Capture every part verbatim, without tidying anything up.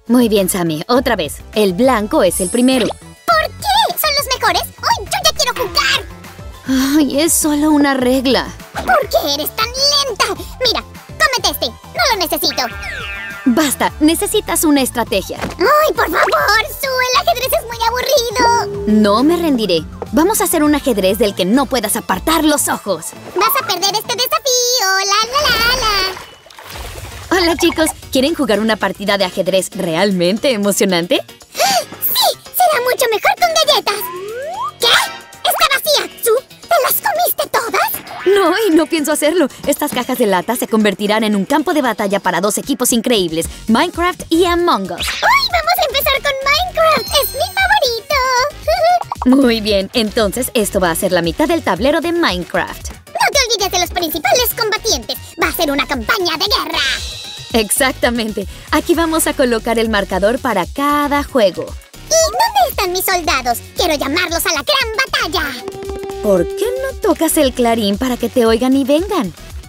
Muy bien, Sammy. Otra vez. El blanco es el primero. ¿Por qué? ¿Son los mejores? ¡Ay, yo ya quiero jugar! Ay, es solo una regla. ¿Por qué eres tan lenta? Mira, cómete este. No lo necesito. Basta. Necesitas una estrategia. ¡Ay, por favor, Sue! El ajedrez es muy aburrido. No me rendiré. Vamos a hacer un ajedrez del que no puedas apartar los ojos. Vas a perder este desafío. La, la, la, la. Hola, chicos. ¿Quieren jugar una partida de ajedrez realmente emocionante? ¡Sí! ¡Será mucho mejor con galletas! ¿Qué? ¡Está vacía! ¿Sue? ¿Te las comiste todas? No, y no pienso hacerlo. Estas cajas de lata se convertirán en un campo de batalla para dos equipos increíbles, Minecraft y Among Us. ¡Uy! ¡Vamos a empezar con Minecraft! ¡Es mi favorito! Muy bien, entonces esto va a ser la mitad del tablero de Minecraft. No te olvides de los principales combatientes. Va a ser una campaña de guerra. Exactamente. Aquí vamos a colocar el marcador para cada juego. ¿Y dónde están mis soldados? Quiero llamarlos a la gran batalla. ¿Por qué no tocas el clarín para que te oigan y vengan?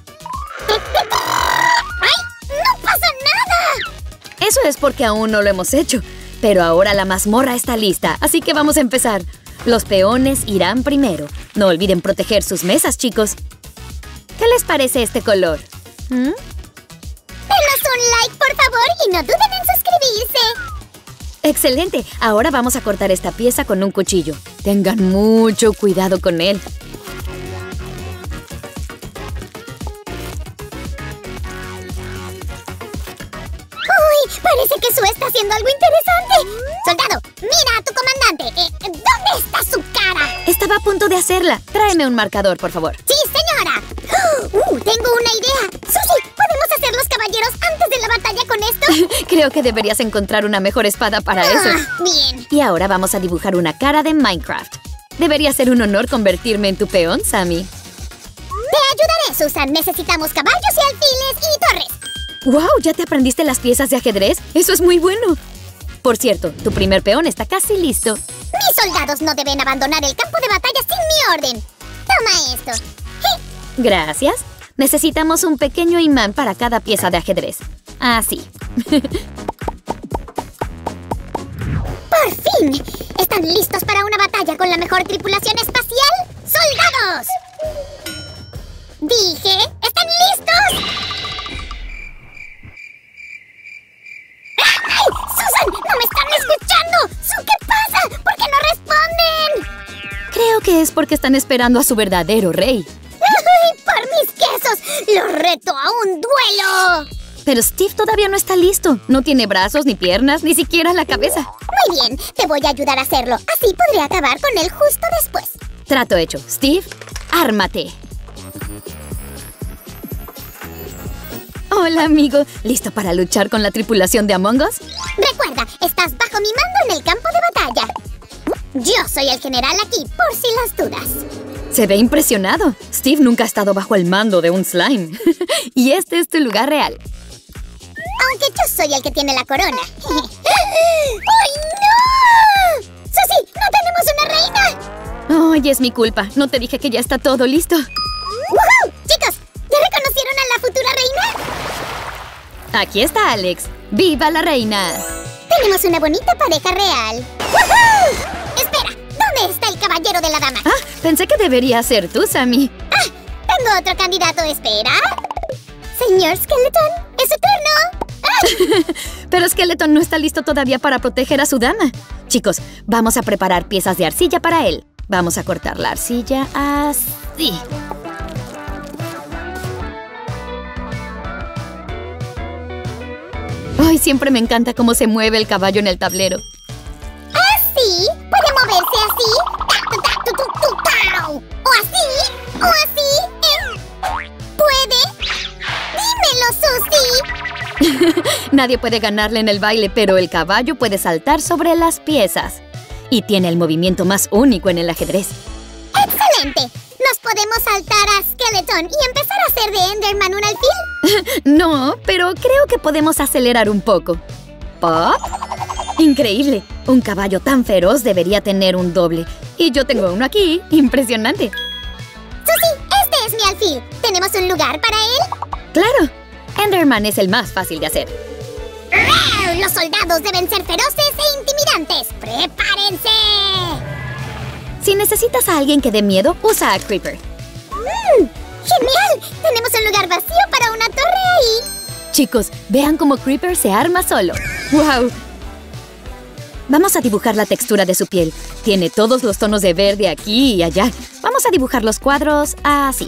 ¡Ay! ¡No pasa nada! Eso es porque aún no lo hemos hecho. Pero ahora la mazmorra está lista, así que vamos a empezar. Los peones irán primero. No olviden proteger sus mesas, chicos. ¿Qué les parece este color? ¿Mm? Denos un like, por favor, y no duden en suscribirse. ¡Excelente! Ahora vamos a cortar esta pieza con un cuchillo. Tengan mucho cuidado con él. ¡Uy! Parece que Sue está haciendo algo interesante. ¡Soldado! ¡Mira a tu comandante! Eh, ¿Dónde está su cara? Estaba a punto de hacerla. Tráeme un marcador, por favor. ¡Sí, señora! ¡Uh! Tengo una idea. Susie, ¿podemos hacer los caballeros antes de la batalla con esto? Creo que deberías encontrar una mejor espada para ah, eso. Bien. Y ahora vamos a dibujar una cara de Minecraft. Debería ser un honor convertirme en tu peón, Sammy. Te ayudaré, Susan. Necesitamos caballos y alfiles y torres. ¡Wow! ¿Ya te aprendiste las piezas de ajedrez? ¡Eso es muy bueno! Por cierto, tu primer peón está casi listo. Mis soldados no deben abandonar el campo de batalla sin mi orden. Toma esto. Gracias. Necesitamos un pequeño imán para cada pieza de ajedrez. Así. ¡Por fin! ¿Están listos para una batalla con la mejor tripulación espacial? ¡Soldados! Dije, ¿están listos? ¡Ay! ¡Susan! ¡No me están escuchando! ¡Su, qué pasa! ¿Por qué no responden? Creo que es porque están esperando a su verdadero rey. ¡Ay! ¡Por mis quesos! ¡Los reto a un duelo! Pero Steve todavía no está listo. No tiene brazos, ni piernas, ni siquiera la cabeza. Muy bien, te voy a ayudar a hacerlo. Así podré acabar con él justo después. Trato hecho. Steve, ármate. Hola, amigo. ¿Listo para luchar con la tripulación de Among Us? Recuerda, estás bajo mi mando en el campo de batalla. Yo soy el general aquí, por si las dudas. Se ve impresionado. Steve nunca ha estado bajo el mando de un slime. Y este es tu lugar real. Aunque yo soy el que tiene la corona. ¡Ay, no! ¡Susie, no tenemos una reina! Ay, es mi culpa. No te dije que ya está todo listo. ¡Woohoo! Chicos, ¿ya reconocieron a la futura reina? Aquí está Alex. ¡Viva la reina! Tenemos una bonita pareja real. ¡Woohoo! Espera, ¿dónde está el caballero de la dama? Ah, pensé que debería ser tú, Sammy. ¡Ah! Tengo otro candidato, espera. Señor Skeleton, es su turno. ¡Ah! Pero Skeleton no está listo todavía para proteger a su dama. Chicos, vamos a preparar piezas de arcilla para él. Vamos a cortar la arcilla así. Ay, siempre me encanta cómo se mueve el caballo en el tablero. ¿Así? ¿Puede moverse así? Ta, ta, tu, tu, tu, tau. ¿O así? ¿O así? ¿Eh? ¿Puede? ¡Dímelo, Susie! Nadie puede ganarle en el baile, pero el caballo puede saltar sobre las piezas. Y tiene el movimiento más único en el ajedrez. ¡Excelente! ¿Nos podemos saltar a Skeleton y empezar a hacer de Enderman un alfil? No, pero creo que podemos acelerar un poco. ¿Pop? ¡Increíble! Un caballo tan feroz debería tener un doble. Y yo tengo uno aquí. ¡Impresionante! Susie, este es mi alfil. ¿Tenemos un lugar para él? ¡Claro! Enderman es el más fácil de hacer. ¡Rar! Los soldados deben ser feroces e intimidantes. ¡Prepárense! Si necesitas a alguien que dé miedo, usa a Creeper. ¡Mmm! ¡Genial! Tenemos un lugar vacío para una torre ahí. Chicos, vean cómo Creeper se arma solo. ¡Wow! Vamos a dibujar la textura de su piel. Tiene todos los tonos de verde aquí y allá. Vamos a dibujar los cuadros así.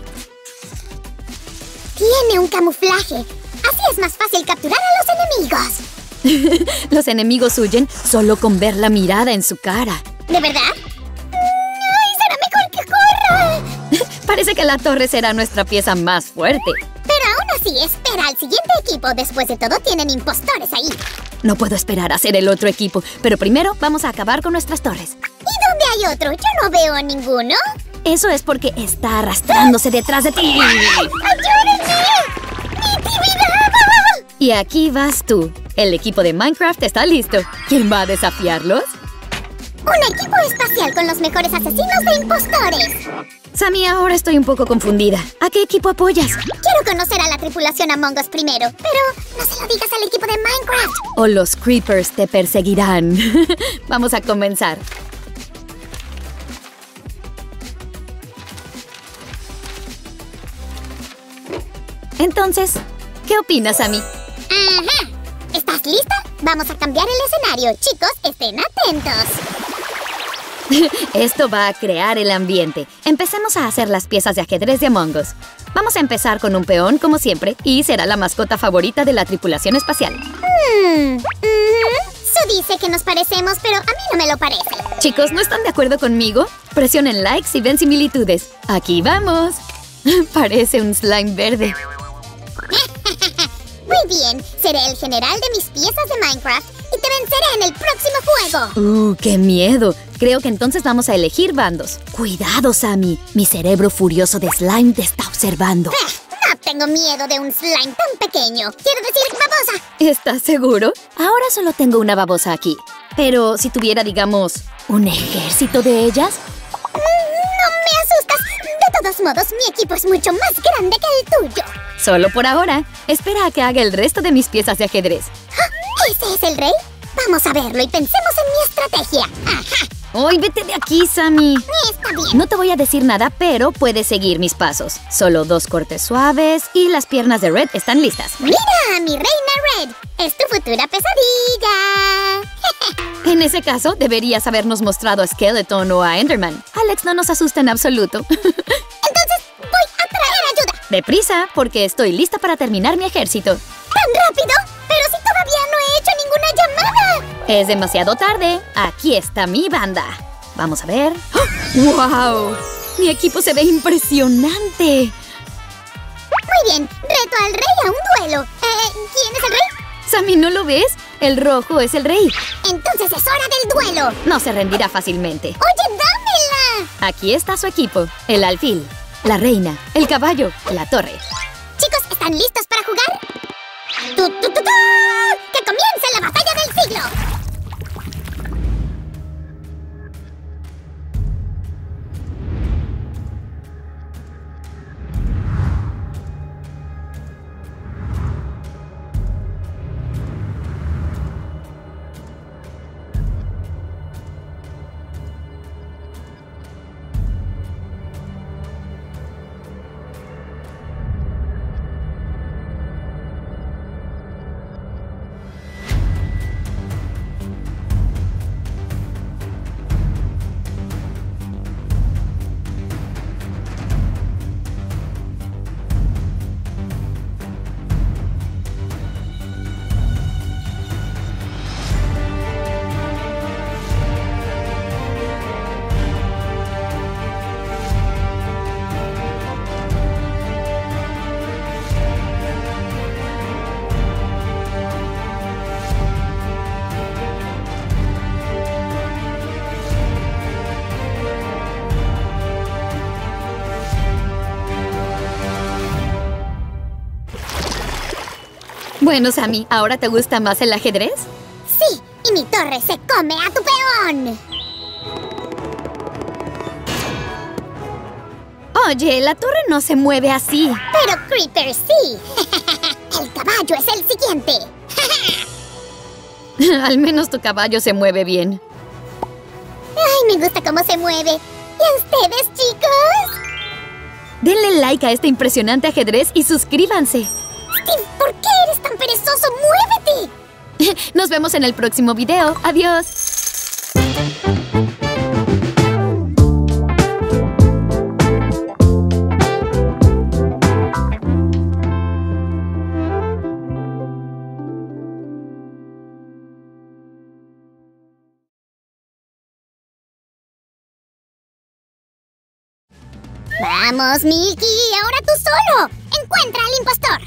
Tiene un camuflaje. Así es más fácil capturar a los enemigos. Los enemigos huyen solo con ver la mirada en su cara. ¿De verdad? ¡Ay, será mejor que corra! Parece que la torre será nuestra pieza más fuerte. Pero aún así, espera al siguiente equipo. Después de todo, tienen impostores ahí. No puedo esperar a ser el otro equipo, pero primero vamos a acabar con nuestras torres. ¿Y dónde hay otro? Yo no veo a ninguno. Eso es porque está arrastrándose detrás de ti. ¡Ayúdenme! ¡Mi actividad! Y aquí vas tú. El equipo de Minecraft está listo. ¿Quién va a desafiarlos? Un equipo espacial con los mejores asesinos de impostores. Sammy, ahora estoy un poco confundida. ¿A qué equipo apoyas? Quiero conocer a la tripulación Among Us primero, pero no se lo digas al equipo de Minecraft. O los Creepers te perseguirán. Vamos a comenzar. Entonces, ¿qué opinas, Sammy? Ajá. ¿Estás lista? Vamos a cambiar el escenario. Chicos, estén atentos. Esto va a crear el ambiente. Empecemos a hacer las piezas de ajedrez de Among Us. Vamos a empezar con un peón, como siempre, y será la mascota favorita de la tripulación espacial. Hmm. Mm-hmm. Su dice que nos parecemos, pero a mí no me lo parece. Chicos, ¿no están de acuerdo conmigo? Presionen like si ven similitudes. ¡Aquí vamos! Parece un slime verde. Muy bien, seré el general de mis piezas de Minecraft y te venceré en el próximo juego. ¡Uh, qué miedo! Creo que entonces vamos a elegir bandos. ¡Cuidado, Sammy! Mi cerebro furioso de slime te está observando. Eh, no tengo miedo de un slime tan pequeño. Quiero decir babosa. ¿Estás seguro? Ahora solo tengo una babosa aquí. Pero si tuviera, digamos, un ejército de ellas... No me asustas. De todos modos, mi equipo es mucho más grande que el tuyo. Solo por ahora. Espera a que haga el resto de mis piezas de ajedrez. ¿Ah, ¿ese es el rey? Vamos a verlo y pensemos en mi estrategia. Ajá. ¡Ay, vete de aquí, Sammy! Está bien. No te voy a decir nada, pero puedes seguir mis pasos. Solo dos cortes suaves y las piernas de Red están listas. ¡Mira, mi reina Red! ¡Es tu futura pesadilla! En ese caso, deberías habernos mostrado a Skeleton o a Enderman. Alex no nos asusta en absoluto. Entonces, voy a traer ayuda. Deprisa, porque estoy lista para terminar mi ejército. ¿Tan rápido? Pero si todavía no he hecho ninguna llamada. Es demasiado tarde. Aquí está mi banda. Vamos a ver. ¡Oh! ¡Wow! Mi equipo se ve impresionante. Muy bien. Reto al rey a un duelo. Eh, ¿Quién es el rey? Sammy, ¿no lo ves? El rojo es el rey. Entonces es hora del duelo. No se rendirá fácilmente. ¡Oye, dámela! Aquí está su equipo. El alfil, la reina, el caballo, la torre. Chicos, ¿están listos para jugar? ¡Tu, tu, tu, tu! ¡Que comience la batalla del siglo! Bueno, Sammy, ¿ahora te gusta más el ajedrez? Sí, y mi torre se come a tu peón. Oye, la torre no se mueve así. Pero Creeper sí. El caballo es el siguiente. Al menos tu caballo se mueve bien. Ay, me gusta cómo se mueve. ¿Y a ustedes, chicos? Denle like a este impresionante ajedrez y suscríbanse. Steve, ¿por qué eres tan perezoso? ¡Muévete! Nos vemos en el próximo video. Adiós. Vamos, Milky, ahora tú solo. Encuentra al impostor.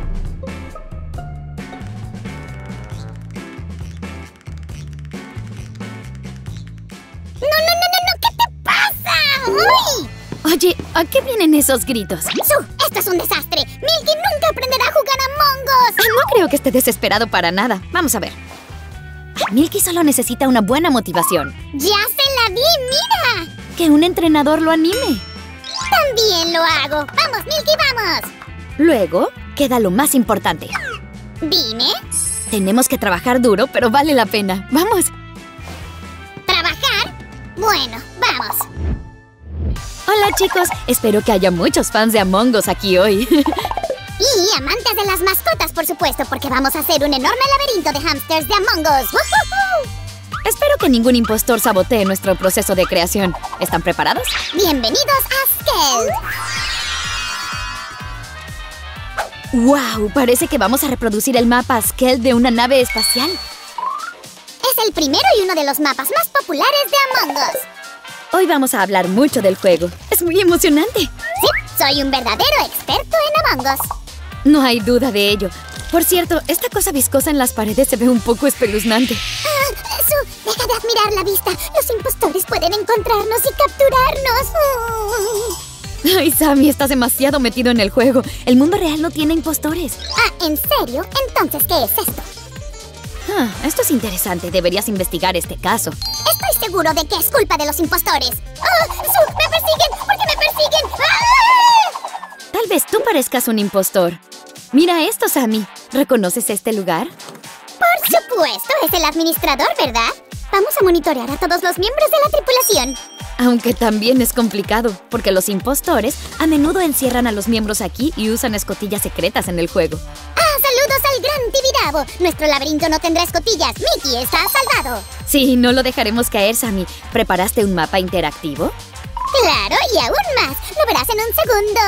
No, no, no, no, no, ¿qué te pasa? ¡Uy! Oye, ¿a qué vienen esos gritos? Su, esto es un desastre. Milky nunca aprenderá a jugar a Among Us. No creo que esté desesperado para nada. Vamos a ver. Milky solo necesita una buena motivación. Ya se la di, mira. Que un entrenador lo anime. También lo hago. Vamos, Milky, vamos. Luego, queda lo más importante. Dime. Tenemos que trabajar duro, pero vale la pena. ¡Vamos! ¿Trabajar? Bueno, vamos. Hola, chicos. Espero que haya muchos fans de Among Us aquí hoy. Y amantes de las mascotas, por supuesto, porque vamos a hacer un enorme laberinto de hámsters de Among Us. ¡Woohoo! Espero que ningún impostor sabotee nuestro proceso de creación. ¿Están preparados? Bienvenidos a Skeld. ¡Wow! Parece que vamos a reproducir el mapa Skeld de una nave espacial. Es el primero y uno de los mapas más populares de Among Us. Hoy vamos a hablar mucho del juego. ¡Es muy emocionante! Sí, soy un verdadero experto en Among Us. No hay duda de ello. Por cierto, esta cosa viscosa en las paredes se ve un poco espeluznante. Ah, Su, deja de admirar la vista. Los impostores pueden encontrarnos y capturarnos. Mm. Ay, Sammy, estás demasiado metido en el juego. El mundo real no tiene impostores. Ah, ¿en serio? Entonces, ¿qué es esto? Ah, esto es interesante. Deberías investigar este caso. Estoy seguro de que es culpa de los impostores. ¡Ah! Su, ¡me persiguen! ¿Por qué me persiguen? ¡Ah! Tal vez tú parezcas un impostor. Mira esto, Sammy. ¿Reconoces este lugar? Por supuesto, es el administrador, ¿verdad? Vamos a monitorear a todos los miembros de la tripulación. Aunque también es complicado, porque los impostores a menudo encierran a los miembros aquí y usan escotillas secretas en el juego. ¡Ah, saludos al gran Tibidabo! Nuestro laberinto no tendrá escotillas. Mickey está salvado. Sí, no lo dejaremos caer, Sammy. ¿Preparaste un mapa interactivo? Claro, y aún más. Lo verás en un segundo.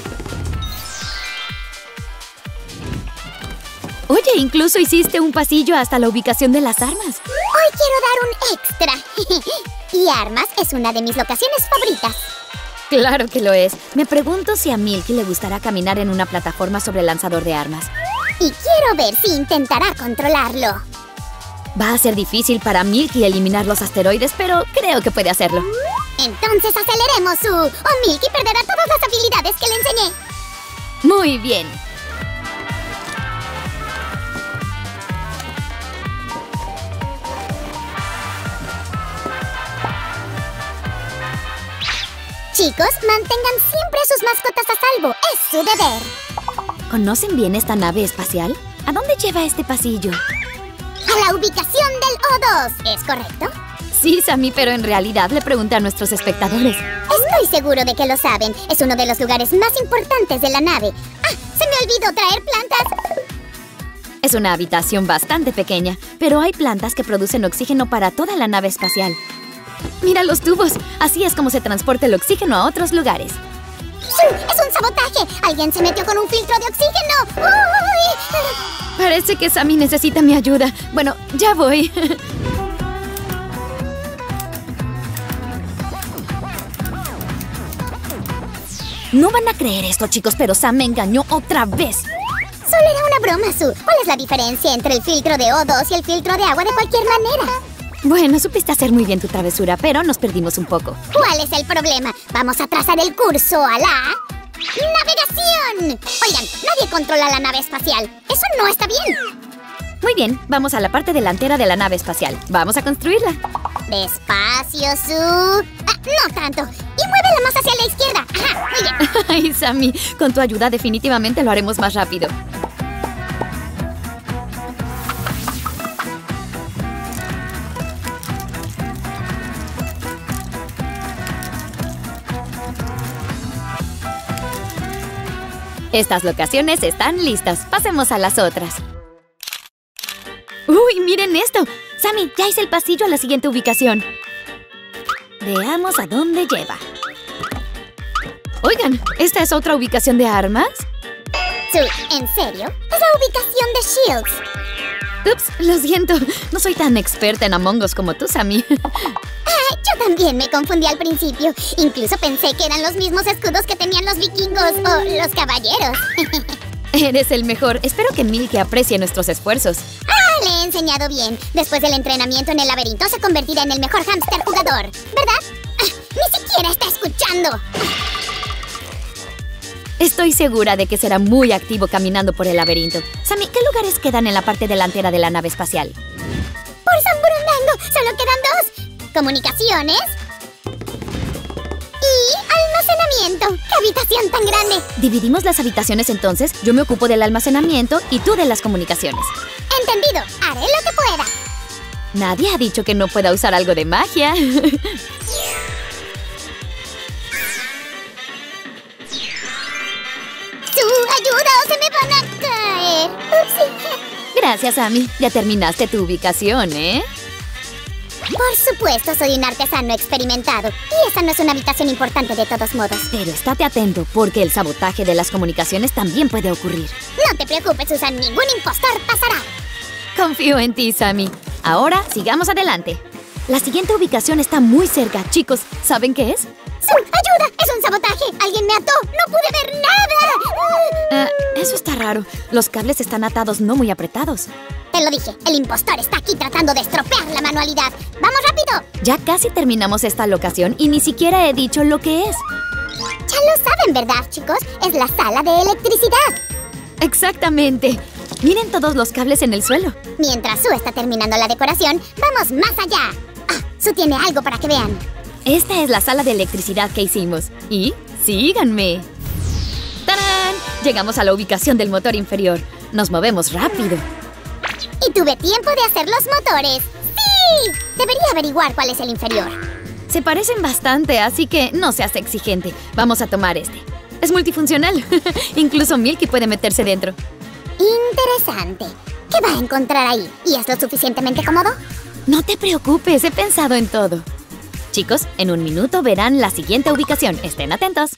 Oye, incluso hiciste un pasillo hasta la ubicación de las armas. Hoy quiero dar un extra. Y armas es una de mis locaciones favoritas. Claro que lo es. Me pregunto si a Milky le gustará caminar en una plataforma sobre el lanzador de armas. Y quiero ver si intentará controlarlo. Va a ser difícil para Milky eliminar los asteroides, pero creo que puede hacerlo. Entonces aceleremos su... o Milky perderá todas las habilidades que le enseñé. Muy bien. Chicos, mantengan siempre a sus mascotas a salvo. Es su deber. ¿Conocen bien esta nave espacial? ¿A dónde lleva este pasillo? A la ubicación del O dos, ¿es correcto? Sí, Sammy, pero en realidad le pregunté a nuestros espectadores. Estoy seguro de que lo saben. Es uno de los lugares más importantes de la nave. ¡Ah! ¡Se me olvidó traer plantas! Es una habitación bastante pequeña, pero hay plantas que producen oxígeno para toda la nave espacial. ¡Mira los tubos! Así es como se transporta el oxígeno a otros lugares. ¡Sí! ¡Es un sabotaje! ¡Alguien se metió con un filtro de oxígeno! ¡Uy! Parece que Sammy necesita mi ayuda. Bueno, ya voy. No van a creer esto, chicos, pero Sam me engañó otra vez. Solo era una broma, Su. ¿Cuál es la diferencia entre el filtro de O dos y el filtro de agua de cualquier manera? Bueno, supiste hacer muy bien tu travesura, pero nos perdimos un poco. ¿Cuál es el problema? Vamos a trazar el curso a la... ¡navegación! Oigan, nadie controla la nave espacial. Eso no está bien. Muy bien, vamos a la parte delantera de la nave espacial. Vamos a construirla. Despacio, Su. Ah, no tanto. Y muévela más hacia la izquierda. Ajá, muy bien. Ay, Sammy, con tu ayuda definitivamente lo haremos más rápido. Estas locaciones están listas. Pasemos a las otras. ¡Uy, miren esto! Sammy, ya hice el pasillo a la siguiente ubicación. Veamos a dónde lleva. Oigan, ¿esta es otra ubicación de armas? Sue, ¿en serio? Es la ubicación de Shields. Ups, lo siento. No soy tan experta en Among Us como tú, Sammy. Ah, yo también me confundí al principio. Incluso pensé que eran los mismos escudos que tenían los vikingos o los caballeros. Eres el mejor. Espero que Milky aprecie nuestros esfuerzos. Ah, le he enseñado bien. Después del entrenamiento en el laberinto se convertirá en el mejor hámster jugador, ¿verdad? Ah, ni siquiera está escuchando. Estoy segura de que será muy activo caminando por el laberinto. Sammy, ¿qué lugares quedan en la parte delantera de la nave espacial? ¡Por San Brunango! ¡Solo quedan dos! Comunicaciones y almacenamiento. ¡Qué habitación tan grande! ¿Dividimos las habitaciones entonces? Yo me ocupo del almacenamiento y tú de las comunicaciones. Entendido. Haré lo que pueda. Nadie ha dicho que no pueda usar algo de magia. ¡Ayuda o se me van a caer! Upsi. Gracias, Sammy. Ya terminaste tu ubicación, ¿eh? Por supuesto, soy un artesano experimentado. Y esa no es una habitación importante de todos modos. Pero estate atento, porque el sabotaje de las comunicaciones también puede ocurrir. No te preocupes, Susan. Ningún impostor pasará. Confío en ti, Sammy. Ahora, sigamos adelante. La siguiente ubicación está muy cerca. Chicos, ¿saben qué es? ¡Sue, ayuda! ¡Es un sabotaje! ¡Alguien me ató! ¡No pude ver nada! Uh, eso está raro. Los cables están atados no muy apretados. Te lo dije, el impostor está aquí tratando de estropear la manualidad. ¡Vamos rápido! Ya casi terminamos esta locación y ni siquiera he dicho lo que es. Ya lo saben, ¿verdad, chicos? Es la sala de electricidad. Exactamente. Miren todos los cables en el suelo. Mientras Sue está terminando la decoración, vamos más allá. Ah, Sue tiene algo para que vean. Esta es la sala de electricidad que hicimos. Y síganme. ¡Tarán! Llegamos a la ubicación del motor inferior. Nos movemos rápido. Y tuve tiempo de hacer los motores. ¡Sí! Debería averiguar cuál es el inferior. Se parecen bastante, así que no seas exigente. Vamos a tomar este. Es multifuncional. Incluso Milky puede meterse dentro. Interesante. ¿Qué va a encontrar ahí? ¿Y es lo suficientemente cómodo? No te preocupes, he pensado en todo. Chicos, en un minuto verán la siguiente ubicación. Estén atentos.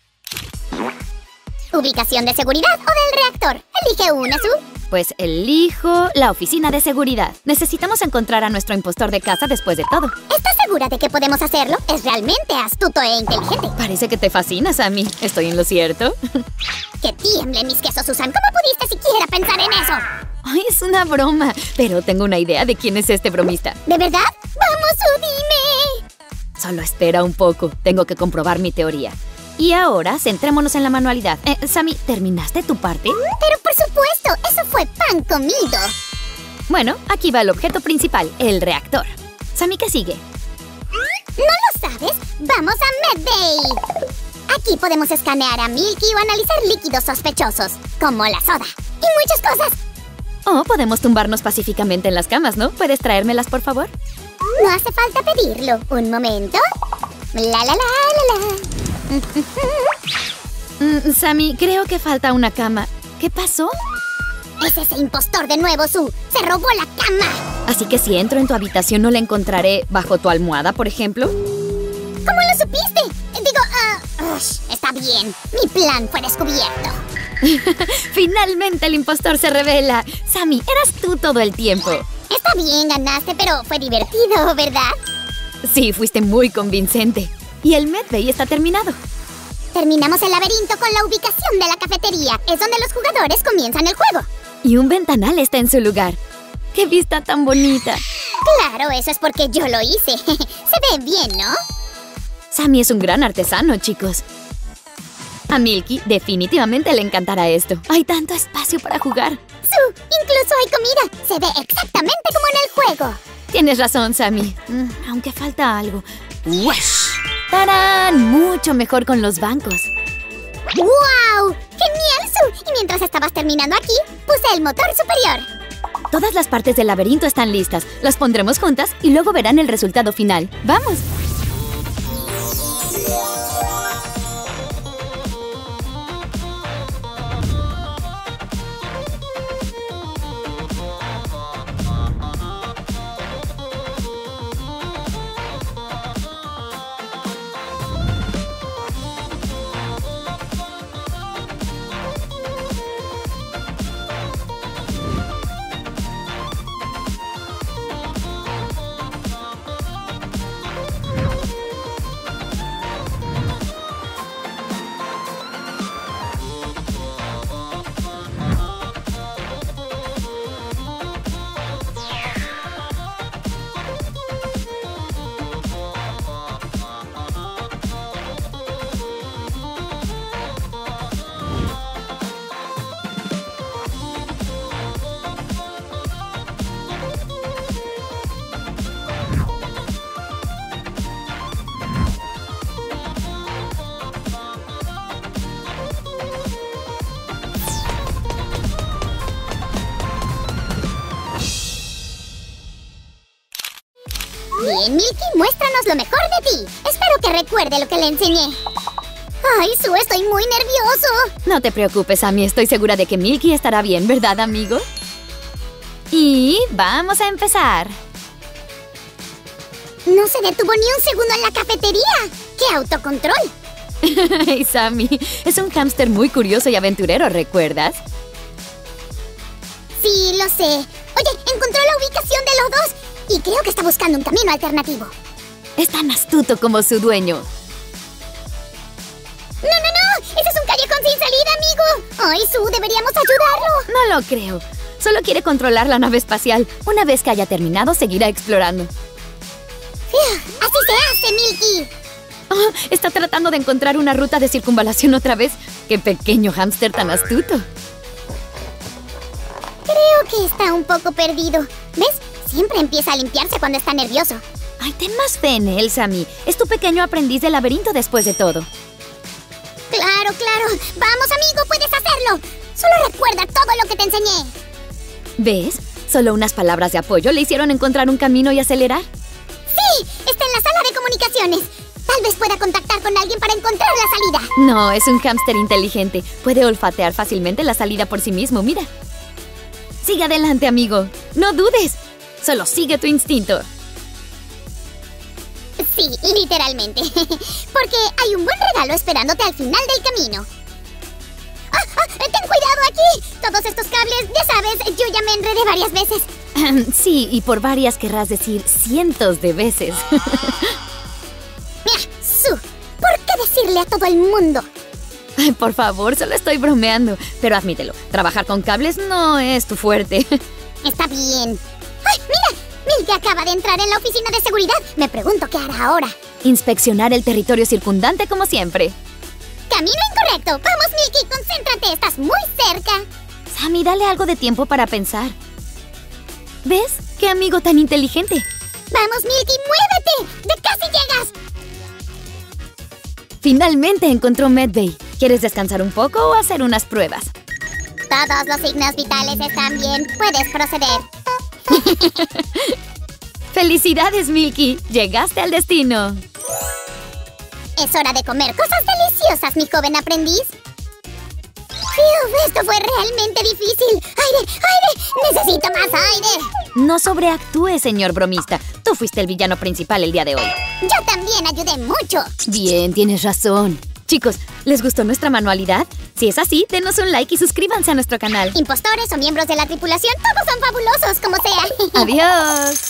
¿Ubicación de seguridad o del reactor? Elige una, Sue. Pues elijo la oficina de seguridad. Necesitamos encontrar a nuestro impostor de casa después de todo. ¿Estás segura de que podemos hacerlo? Es realmente astuto e inteligente. Parece que te fascina, Sammy. ¿Estoy en lo cierto? ¡Que tiemblen mis quesos, Susan! ¿Cómo pudiste siquiera pensar en eso? Ay, es una broma. Pero tengo una idea de quién es este bromista. ¿De verdad? ¡Vamos, Sue, dime! Solo espera un poco. Tengo que comprobar mi teoría. Y ahora, centrémonos en la manualidad. Eh, Sammy, ¿terminaste tu parte? Pero por supuesto, eso fue pan comido. Bueno, aquí va el objeto principal, el reactor. Sammy, ¿qué sigue? ¿No lo sabes? ¡Vamos a Medbay! Aquí podemos escanear a Milky o analizar líquidos sospechosos, como la soda. ¡Y muchas cosas! Oh, podemos tumbarnos pacíficamente en las camas, ¿no? ¿Puedes traérmelas, por favor? No hace falta pedirlo. Un momento. La, la, la, la, la. mm, Sammy, creo que falta una cama. ¿Qué pasó? Es ese impostor de nuevo, Sue. ¡Se robó la cama! Así que si entro en tu habitación, ¿no la encontraré bajo tu almohada, por ejemplo? ¿Cómo lo supiste? Digo, uh, ush, está bien. Mi plan fue descubierto. Finalmente el impostor se revela. Sammy, eras tú todo el tiempo. Está bien, ganaste, pero fue divertido, ¿verdad? Sí, fuiste muy convincente. Y el Medbay está terminado. Terminamos el laberinto con la ubicación de la cafetería. Es donde los jugadores comienzan el juego. Y un ventanal está en su lugar. ¡Qué vista tan bonita! Claro, eso es porque yo lo hice. Se ve bien, ¿no? Sammy es un gran artesano, chicos. A Milky definitivamente le encantará esto. Hay tanto espacio para jugar. Sue, incluso hay comida. Se ve exactamente como en el juego. Tienes razón, Sammy. Mm, aunque falta algo. ¡Wesh! ¡Tarán! Mucho mejor con los bancos. ¡Wow! ¡Genial, Sue! Y mientras estabas terminando aquí, puse el motor superior. Todas las partes del laberinto están listas. Las pondremos juntas y luego verán el resultado final. ¡Vamos! bien, Milky, muéstranos lo mejor de ti. Espero que recuerde lo que le enseñé. Ay, Sue, estoy muy nervioso. No te preocupes, Amy. Estoy segura de que Milky estará bien, ¿verdad, amigo? Y vamos a empezar. No se detuvo ni un segundo en la cafetería. ¡Qué autocontrol! Hey, Sammy, es un hámster muy curioso y aventurero, ¿recuerdas? Sí, lo sé. Oye, encontró la ubicación de los dos y creo que está buscando un camino alternativo. Es tan astuto como su dueño. ¡No, no, no! ¡Ese es un callejón sin salida, amigo! ¡Ay, Sue, deberíamos ayudarlo! No lo creo. Solo quiere controlar la nave espacial. Una vez que haya terminado, seguirá explorando. ¡Así se hace, Milky! Oh, está tratando de encontrar una ruta de circunvalación otra vez. ¡Qué pequeño hámster tan astuto! Creo que está un poco perdido. ¿Ves? Siempre empieza a limpiarse cuando está nervioso. Ay, ten más fe en él, Sammy. Es tu pequeño aprendiz del laberinto después de todo. ¡Claro, claro! ¡Vamos, amigo! ¡Puedes hacerlo! Solo recuerda todo lo que te enseñé. ¿Ves? Solo unas palabras de apoyo le hicieron encontrar un camino y acelerar. ¡Sí! Está en la sala de comunicaciones. Tal vez pueda contactar con alguien para encontrar la salida. No, es un hámster inteligente. Puede olfatear fácilmente la salida por sí mismo, mira. Sigue adelante, amigo. No dudes. Solo sigue tu instinto. Sí, literalmente. Porque hay un buen regalo esperándote al final del camino. ¡Ah, ah! ¡Ten cuidado aquí! Todos estos cables, ya sabes, yo ya me enredé varias veces. Sí, y por varias querrás decir cientos de veces. Mira, Sue, ¿por qué decirle a todo el mundo? Ay, por favor, solo estoy bromeando. Pero admítelo, trabajar con cables no es tu fuerte. Está bien. ¡Ay, mira! Milky acaba de entrar en la oficina de seguridad. Me pregunto qué hará ahora. Inspeccionar el territorio circundante como siempre. ¡Camino incorrecto! ¡Vamos, Milky! ¡Concéntrate! ¡Estás muy cerca! Sammy, dale algo de tiempo para pensar. ¿Ves? ¡Qué amigo tan inteligente! ¡Vamos, Milky! ¡Muévete! ¡Ya casi llegas! Finalmente encontró Medbay. ¿Quieres descansar un poco o hacer unas pruebas? Todos los signos vitales están bien. Puedes proceder. ¡Felicidades, Milky! ¡Llegaste al destino! Es hora de comer cosas deliciosas, mi joven aprendiz. ¡Fiu! Esto fue realmente difícil. ¡Aire! ¡Aire! ¡Necesito más aire! No sobreactúe, señor bromista. Tú fuiste el villano principal el día de hoy. Yo también ayudé mucho. Bien, tienes razón. Chicos, ¿les gustó nuestra manualidad? Si es así, denos un like y suscríbanse a nuestro canal. Impostores o miembros de la tripulación, todos son fabulosos, como sea. ¡Adiós!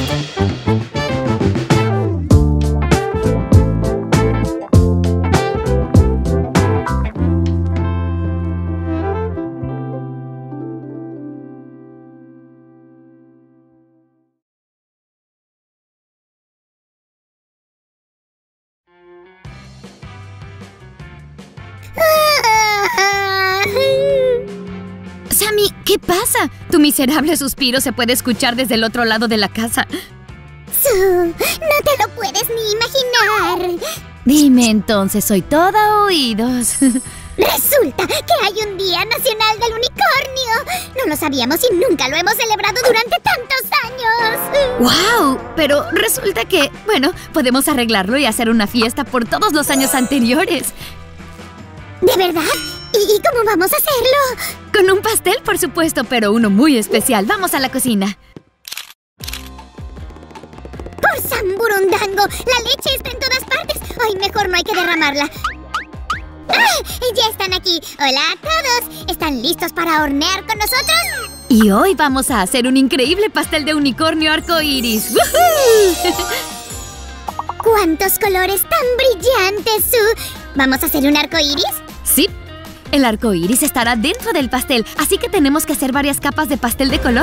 Sammy, ¿qué pasa? Tu miserable suspiro se puede escuchar desde el otro lado de la casa. Sue, no te lo puedes ni imaginar. Dime entonces, soy toda oídos. Resulta que hay un Día Nacional del Unicornio. No lo sabíamos y nunca lo hemos celebrado durante tantos años. ¡Wow! Pero resulta que, bueno, podemos arreglarlo y hacer una fiesta por todos los años anteriores. ¿De verdad? ¿Y cómo vamos a hacerlo? Con un pastel, por supuesto, pero uno muy especial. Vamos a la cocina. ¡Por San Burundango! ¡La leche está en todas partes! ¡Ay, mejor no hay que derramarla! ¡Ah! ¡Ya están aquí! ¡Hola a todos! ¿Están listos para hornear con nosotros? Y hoy vamos a hacer un increíble pastel de unicornio arcoíris. ¡Woohoo! ¡Cuántos colores tan brillantes, Sue! ¿Vamos a hacer un arcoíris? Sí. El arcoíris estará dentro del pastel, así que tenemos que hacer varias capas de pastel de color.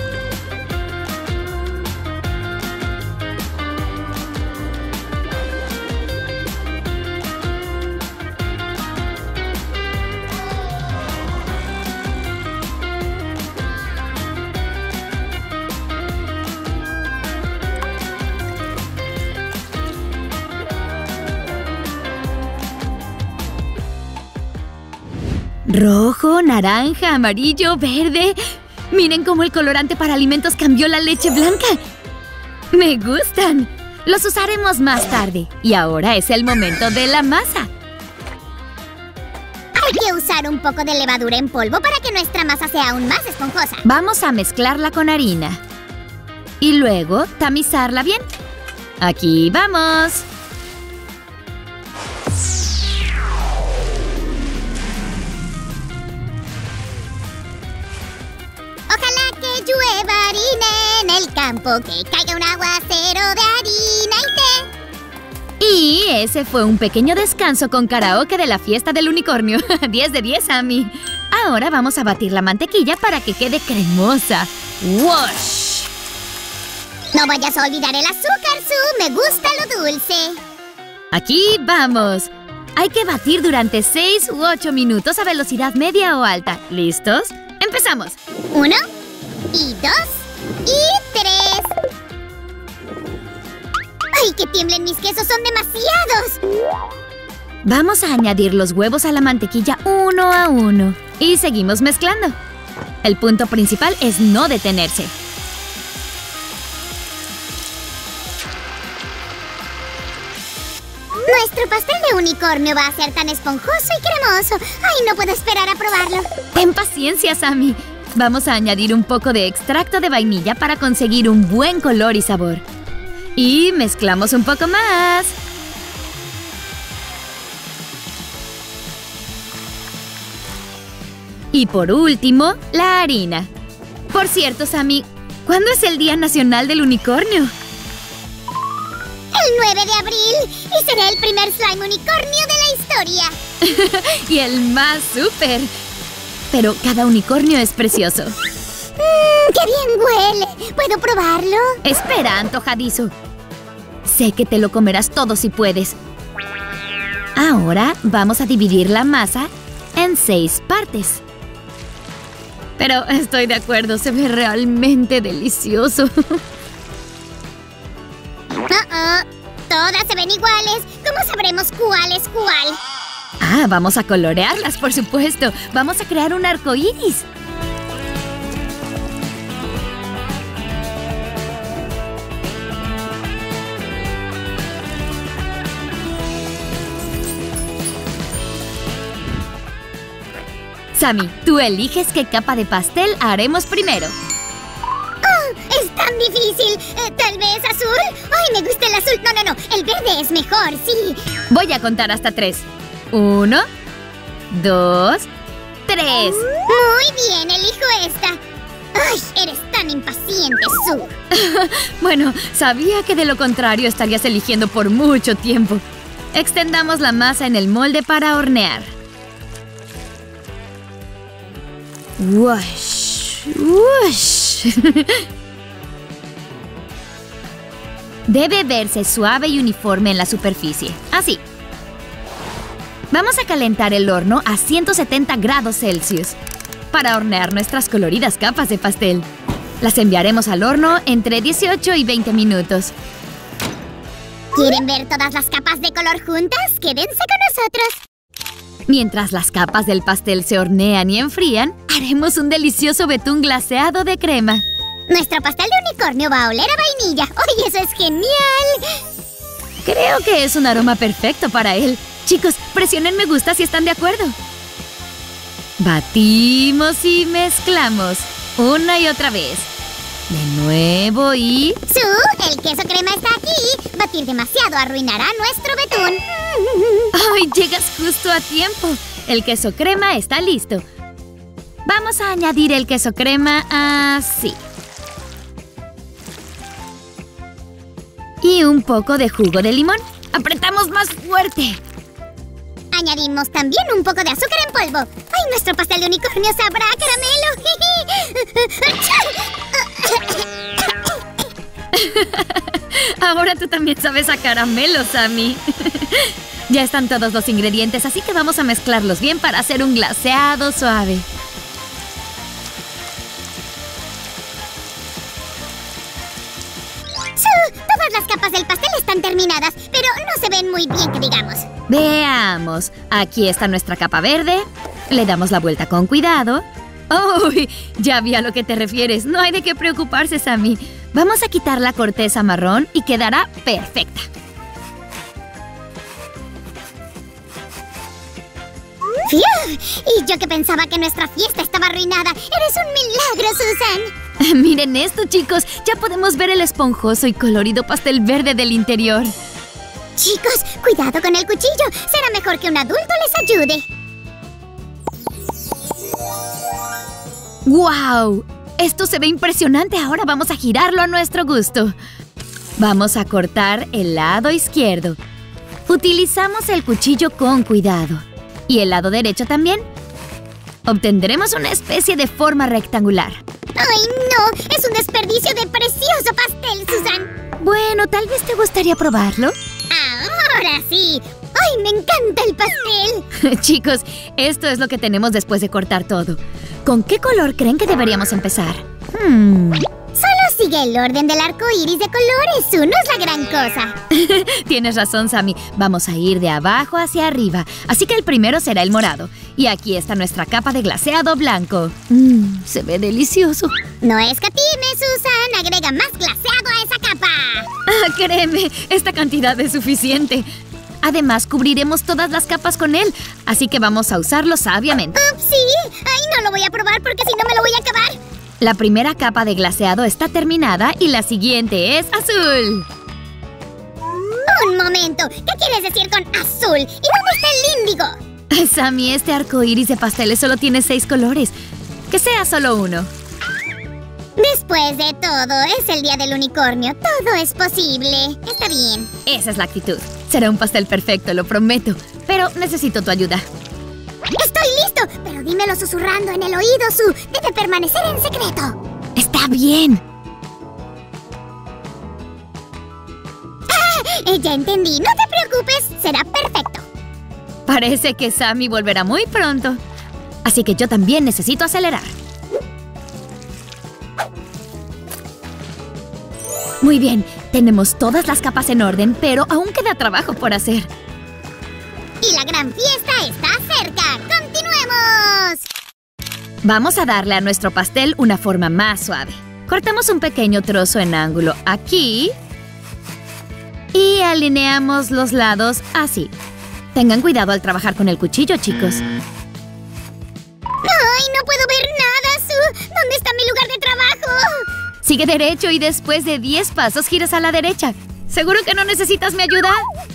Rojo, naranja, amarillo, verde. Miren cómo el colorante para alimentos cambió la leche blanca. Me gustan. Los usaremos más tarde. Y ahora es el momento de la masa. Hay que usar un poco de levadura en polvo para que nuestra masa sea aún más esponjosa. Vamos a mezclarla con harina. Y luego tamizarla bien. Aquí vamos. Ojalá que llueva harina en el campo, que caiga un aguacero de harina y té. Y ese fue un pequeño descanso con karaoke de la fiesta del unicornio. diez de diez, Amy. Ahora vamos a batir la mantequilla para que quede cremosa. ¡Wash! No vayas a olvidar el azúcar, Sue. Me gusta lo dulce. Aquí vamos. Hay que batir durante seis u ocho minutos a velocidad media o alta. ¿Listos? ¡Empezamos! Uno, y dos, y tres. ¡Ay, que tiemblen mis quesos! ¡Son demasiados! Vamos a añadir los huevos a la mantequilla uno a uno. Y seguimos mezclando. El punto principal es no detenerse. Nuestro pastel de unicornio va a ser tan esponjoso y cremoso. ¡Ay, no puedo esperar a probarlo! Ten paciencia, Sammy. Vamos a añadir un poco de extracto de vainilla para conseguir un buen color y sabor. Y mezclamos un poco más. Y por último, la harina. Por cierto, Sammy, ¿cuándo es el Día Nacional del Unicornio? El nueve de abril. Y será el primer slime unicornio de la historia. Y el más súper. Pero cada unicornio es precioso. Mmm, ¡qué bien huele! ¿Puedo probarlo? Espera, antojadizo. Sé que te lo comerás todo si puedes. Ahora vamos a dividir la masa en seis partes. Pero estoy de acuerdo, se ve realmente delicioso. Uh-oh. Todas se ven iguales. ¿Cómo sabremos cuál es cuál? Ah, vamos a colorearlas, por supuesto. Vamos a crear un arco iris. Sammy, tú eliges qué capa de pastel haremos primero. ¡Oh! ¡Es tan difícil! Eh, ¿Tal vez azul? ¡Ay, me gusta el azul! No, no, no. El verde es mejor, sí. Voy a contar hasta tres. Uno, dos, tres. Muy bien, elijo esta. ¡Ay, eres tan impaciente, Sue! Bueno, sabía que de lo contrario estarías eligiendo por mucho tiempo. Extendamos la masa en el molde para hornear. ¡Wash! ¡Wash! Debe verse suave y uniforme en la superficie. Así. Vamos a calentar el horno a ciento setenta grados Celsius para hornear nuestras coloridas capas de pastel. Las enviaremos al horno entre dieciocho y veinte minutos. ¿Quieren ver todas las capas de color juntas? ¡Quédense con nosotros! Mientras las capas del pastel se hornean y enfrían, haremos un delicioso betún glaseado de crema. Nuestro pastel de unicornio va a oler a vainilla. ¡Oye, eso es genial! Creo que es un aroma perfecto para él. Chicos, presionen me gusta si están de acuerdo. Batimos y mezclamos. Una y otra vez. De nuevo y... Sue, el queso crema está aquí. Batir demasiado arruinará nuestro betún. ¡Ay, llegas justo a tiempo! El queso crema está listo. Vamos a añadir el queso crema así. Y un poco de jugo de limón. ¡Apretamos más fuerte! Añadimos también un poco de azúcar en polvo. ¡Ay, nuestro pastel de unicornio sabrá a caramelo! Ahora tú también sabes a caramelo, Sammy. Ya están todos los ingredientes, así que vamos a mezclarlos bien para hacer un glaseado suave. Sue, todas las capas del pastel están terminadas, pero no se ven muy bien, que digamos. Veamos. Aquí está nuestra capa verde. Le damos la vuelta con cuidado. ¡Uy! Ya vi a lo que te refieres. No hay de qué preocuparse, Sammy. Vamos a quitar la corteza marrón y quedará perfecta. ¡Fiu! Y yo que pensaba que nuestra fiesta estaba arruinada. ¡Eres un milagro, Susan! Miren esto, chicos. Ya podemos ver el esponjoso y colorido pastel verde del interior. Chicos, cuidado con el cuchillo. Será mejor que un adulto les ayude. ¡Guau! Esto se ve impresionante. Ahora vamos a girarlo a nuestro gusto. Vamos a cortar el lado izquierdo. Utilizamos el cuchillo con cuidado. ¿Y el lado derecho también? Obtendremos una especie de forma rectangular. ¡Ay, no! ¡Es un desperdicio de precioso pastel, Susan! Bueno, tal vez te gustaría probarlo. ¡Ahora sí! ¡Ay, me encanta el pastel! Chicos, esto es lo que tenemos después de cortar todo. ¿Con qué color creen que deberíamos empezar? Hmm... Solo sigue el orden del arco iris de colores, Su. No es la gran cosa. Tienes razón, Sammy. Vamos a ir de abajo hacia arriba. Así que el primero será el morado. Y aquí está nuestra capa de glaseado blanco. Mmm, se ve delicioso. No escatime, Susan. Agrega más glaseado a esa capa. Ah, créeme, esta cantidad es suficiente. Además, cubriremos todas las capas con él. Así que vamos a usarlo sabiamente. Uh, ¿Sí? Ay, no lo voy a probar porque si no me lo voy a acabar. La primera capa de glaseado está terminada y la siguiente es azul. Un momento, ¿qué quieres decir con azul? ¿Y dónde está el índigo? Sammy, este arco iris de pasteles solo tiene seis colores. Que sea solo uno. Después de todo, es el día del unicornio. Todo es posible. Está bien. Esa es la actitud. Será un pastel perfecto, lo prometo. Pero necesito tu ayuda. ¡Estoy listo! Pero dímelo susurrando en el oído, Su. Debe permanecer en secreto. Está bien. Ah, ya entendí. No te preocupes. Será perfecto. Parece que Sammy volverá muy pronto. Así que yo también necesito acelerar. Muy bien. Tenemos todas las capas en orden, pero aún queda trabajo por hacer. Y la gran fiesta está cerca. ¡Continuemos! Vamos a darle a nuestro pastel una forma más suave. Cortamos un pequeño trozo en ángulo aquí y alineamos los lados así. Tengan cuidado al trabajar con el cuchillo, chicos. ¡Ay, no puedo ver nada, Su! ¿Dónde está mi lugar de trabajo? Sigue derecho y después de diez pasos giras a la derecha. ¿Seguro que no necesitas mi ayuda?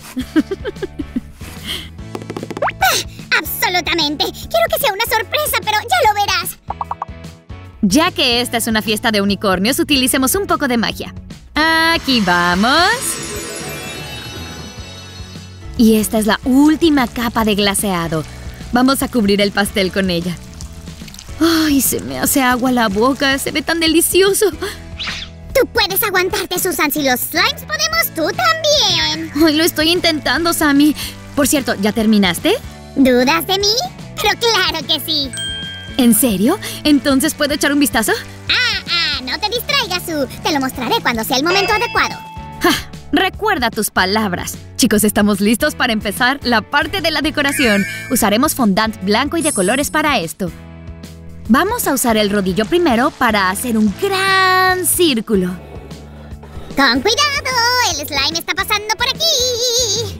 Absolutamente. Quiero que sea una sorpresa, pero ya lo verás. Ya que esta es una fiesta de unicornios, utilicemos un poco de magia. Aquí vamos. Y esta es la última capa de glaseado. Vamos a cubrir el pastel con ella. ¡Ay, se me hace agua la boca! ¡Se ve tan delicioso! Tú puedes aguantarte, Susan. Si los slimes podemos, tú también. ¡Ay, lo estoy intentando, Sammy! Por cierto, ¿ya terminaste? ¿Dudas de mí? Pero claro que sí. ¿En serio? ¿Entonces puedo echar un vistazo? Ah, ah, no te distraigas, Su. Te lo mostraré cuando sea el momento adecuado. ¡Ja! Recuerda tus palabras. Chicos, estamos listos para empezar la parte de la decoración. Usaremos fondant blanco y de colores para esto. Vamos a usar el rodillo primero para hacer un gran círculo. ¡Con cuidado! ¡El slime está pasando por aquí!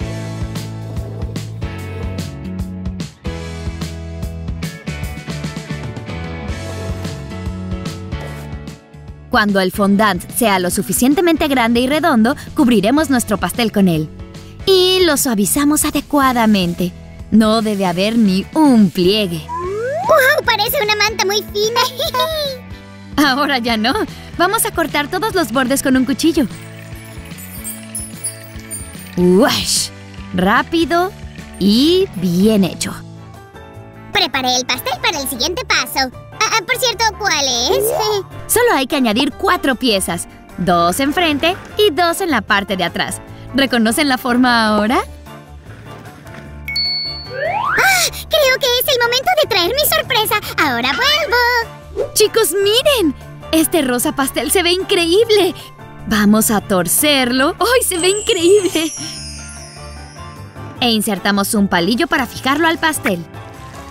Cuando el fondant sea lo suficientemente grande y redondo, cubriremos nuestro pastel con él. Y lo suavizamos adecuadamente. No debe haber ni un pliegue. ¡Wow! Parece una manta muy fina. Ahora ya no. Vamos a cortar todos los bordes con un cuchillo. ¡Wash! Rápido y bien hecho. Preparé el pastel para el siguiente paso. Ah, por cierto, ¿cuál es? Solo hay que añadir cuatro piezas. Dos enfrente y dos en la parte de atrás. ¿Reconocen la forma ahora? ¡Ah! Creo que es el momento de traer mi sorpresa. ¡Ahora vuelvo! ¡Chicos, miren! Este rosa pastel se ve increíble. Vamos a torcerlo. ¡Ay, se ve increíble! E insertamos un palillo para fijarlo al pastel.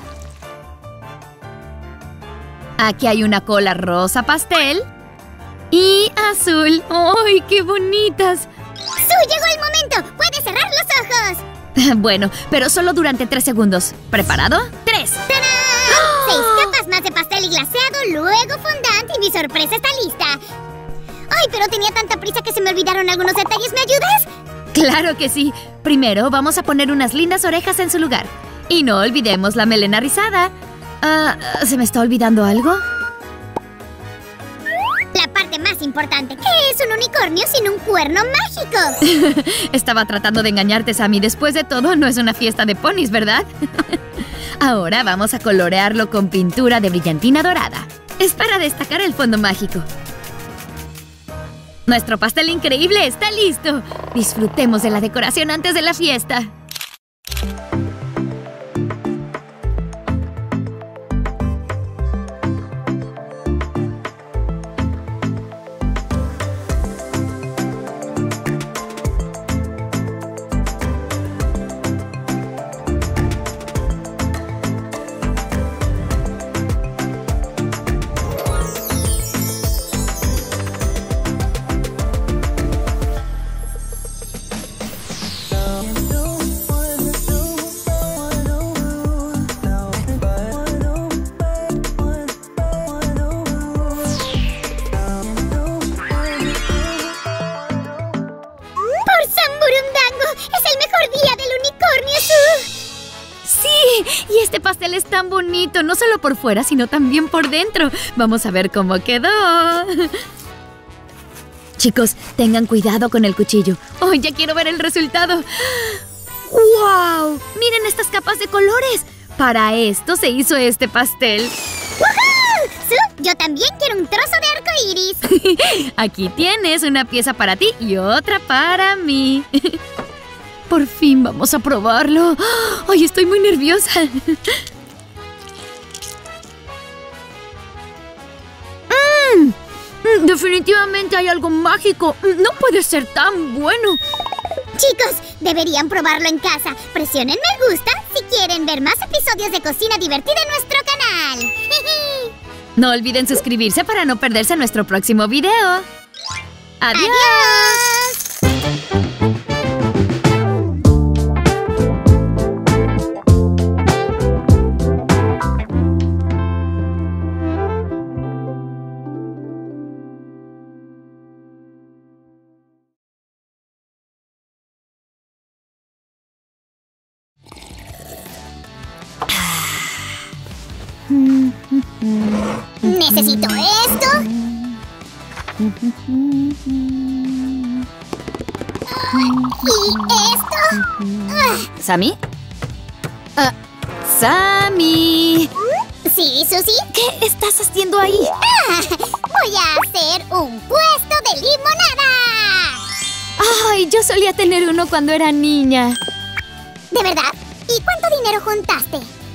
Aquí hay una cola rosa pastel. Y azul. ¡Ay, qué bonitas! ¡Su, llegó el momento! ¡Puedes cerrar los ojos! Bueno, pero solo durante tres segundos. ¿Preparado? ¡Tres! ¡Tarán! ¡Oh! Seis capas más de pastel y glaseado, luego fondant y mi sorpresa está lista. ¡Ay, pero tenía tanta prisa que se me olvidaron algunos detalles! ¿Me ayudas? ¡Claro que sí! Primero vamos a poner unas lindas orejas en su lugar. Y no olvidemos la melena rizada. Ah, ¿se me está olvidando algo? La parte más importante, ¿qué es un unicornio sin un cuerno mágico? Estaba tratando de engañarte, Sammy. Después de todo, no es una fiesta de ponis, ¿verdad? Ahora vamos a colorearlo con pintura de brillantina dorada. Es para destacar el fondo mágico. Nuestro pastel increíble está listo. Disfrutemos de la decoración antes de la fiesta. Y este pastel es tan bonito, no solo por fuera, sino también por dentro. Vamos a ver cómo quedó. Chicos, tengan cuidado con el cuchillo. ¡Oh, ya quiero ver el resultado! ¡Wow! ¡Miren estas capas de colores! Para esto se hizo este pastel. ¡Woohoo! Su, yo también quiero un trozo de arco iris. Aquí tienes una pieza para ti y otra para mí. Por fin vamos a probarlo. ¡Ay, estoy muy nerviosa! ¡Mmm! Definitivamente hay algo mágico. No puede ser tan bueno. Chicos, deberían probarlo en casa. Presionen me gusta si quieren ver más episodios de cocina divertida en nuestro canal. No olviden suscribirse para no perderse nuestro próximo video. ¡Adiós! ¡Adiós! Necesito esto. ¿Y esto? ¿Sammy? Uh, ¡Sammy! ¿Sí, Susie? ¿Qué estás haciendo ahí? Ah, voy a hacer un puesto de limonada. ¡Ay! Yo solía tener uno cuando era niña. ¿De verdad? ¿Y cuánto dinero juntaste?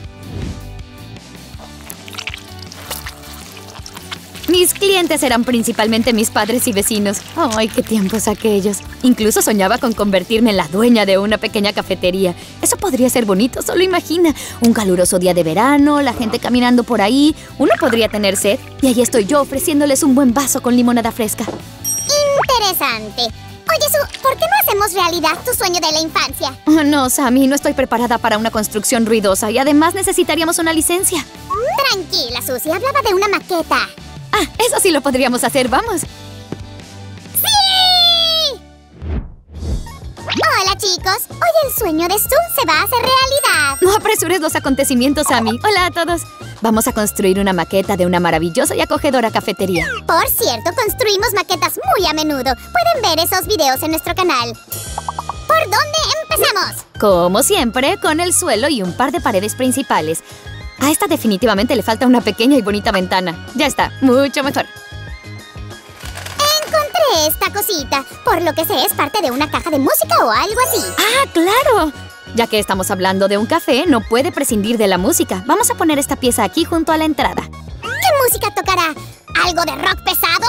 Mis clientes eran principalmente mis padres y vecinos. ¡Ay, qué tiempos aquellos! Incluso soñaba con convertirme en la dueña de una pequeña cafetería. Eso podría ser bonito, solo imagina. Un caluroso día de verano, la gente caminando por ahí. Uno podría tener sed y ahí estoy yo ofreciéndoles un buen vaso con limonada fresca. Interesante. Oye, Su, ¿por qué no hacemos realidad tu sueño de la infancia? Oh, no, Sammy, no estoy preparada para una construcción ruidosa y además necesitaríamos una licencia. Tranquila, Susie, hablaba de una maqueta. Ah, eso sí lo podríamos hacer, vamos. ¡Sí! Hola, chicos. Hoy el sueño de Su se va a hacer realidad. No apresures los acontecimientos, Sammy. Hola a todos. Vamos a construir una maqueta de una maravillosa y acogedora cafetería. Por cierto, construimos maquetas muy a menudo. Pueden ver esos videos en nuestro canal. ¿Por dónde empezamos? Como siempre, con el suelo y un par de paredes principales. A esta definitivamente le falta una pequeña y bonita ventana. Ya está, mucho mejor. Encontré esta cosita. Por lo que sé, es parte de una caja de música o algo así. ¡Ah, claro! Ya que estamos hablando de un café, no puede prescindir de la música. Vamos a poner esta pieza aquí junto a la entrada. ¿Qué música tocará? ¿Algo de rock pesado?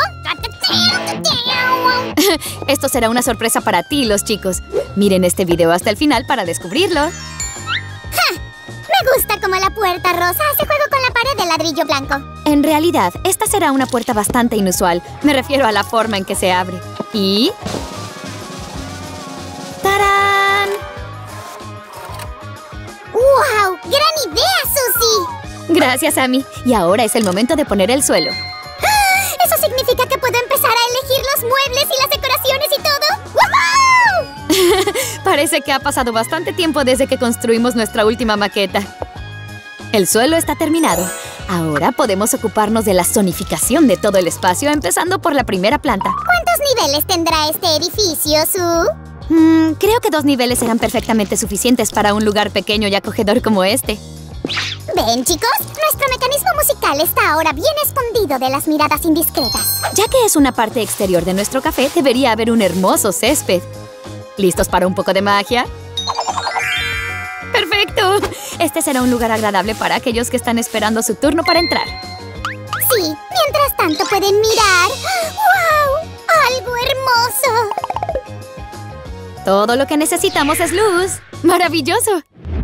Esto será una sorpresa para ti, los chicos. Miren este video hasta el final para descubrirlo. ¡Ja! Me gusta cómo la puerta rosa hace juego con la pared de ladrillo blanco. En realidad, esta será una puerta bastante inusual. Me refiero a la forma en que se abre. Y... ¡tarán! ¡Wow! ¡Gran idea, Susie! Gracias, Amy. Y ahora es el momento de poner el suelo. ¡Ah! Eso significa que puedo empezar a elegir los muebles y las decoraciones y todo. ¡Woohoo! Parece que ha pasado bastante tiempo desde que construimos nuestra última maqueta. El suelo está terminado. Ahora podemos ocuparnos de la zonificación de todo el espacio, empezando por la primera planta. ¿Cuántos niveles tendrá este edificio, Sue? Mm, creo que dos niveles serán perfectamente suficientes para un lugar pequeño y acogedor como este. Ven, chicos, nuestro mecanismo musical está ahora bien escondido de las miradas indiscretas. Ya que es una parte exterior de nuestro café, debería haber un hermoso césped. ¿Listos para un poco de magia? ¡Perfecto! Este será un lugar agradable para aquellos que están esperando su turno para entrar. Sí, mientras tanto pueden mirar. ¡Wow! ¡Algo hermoso! Todo lo que necesitamos es luz. ¡Maravilloso!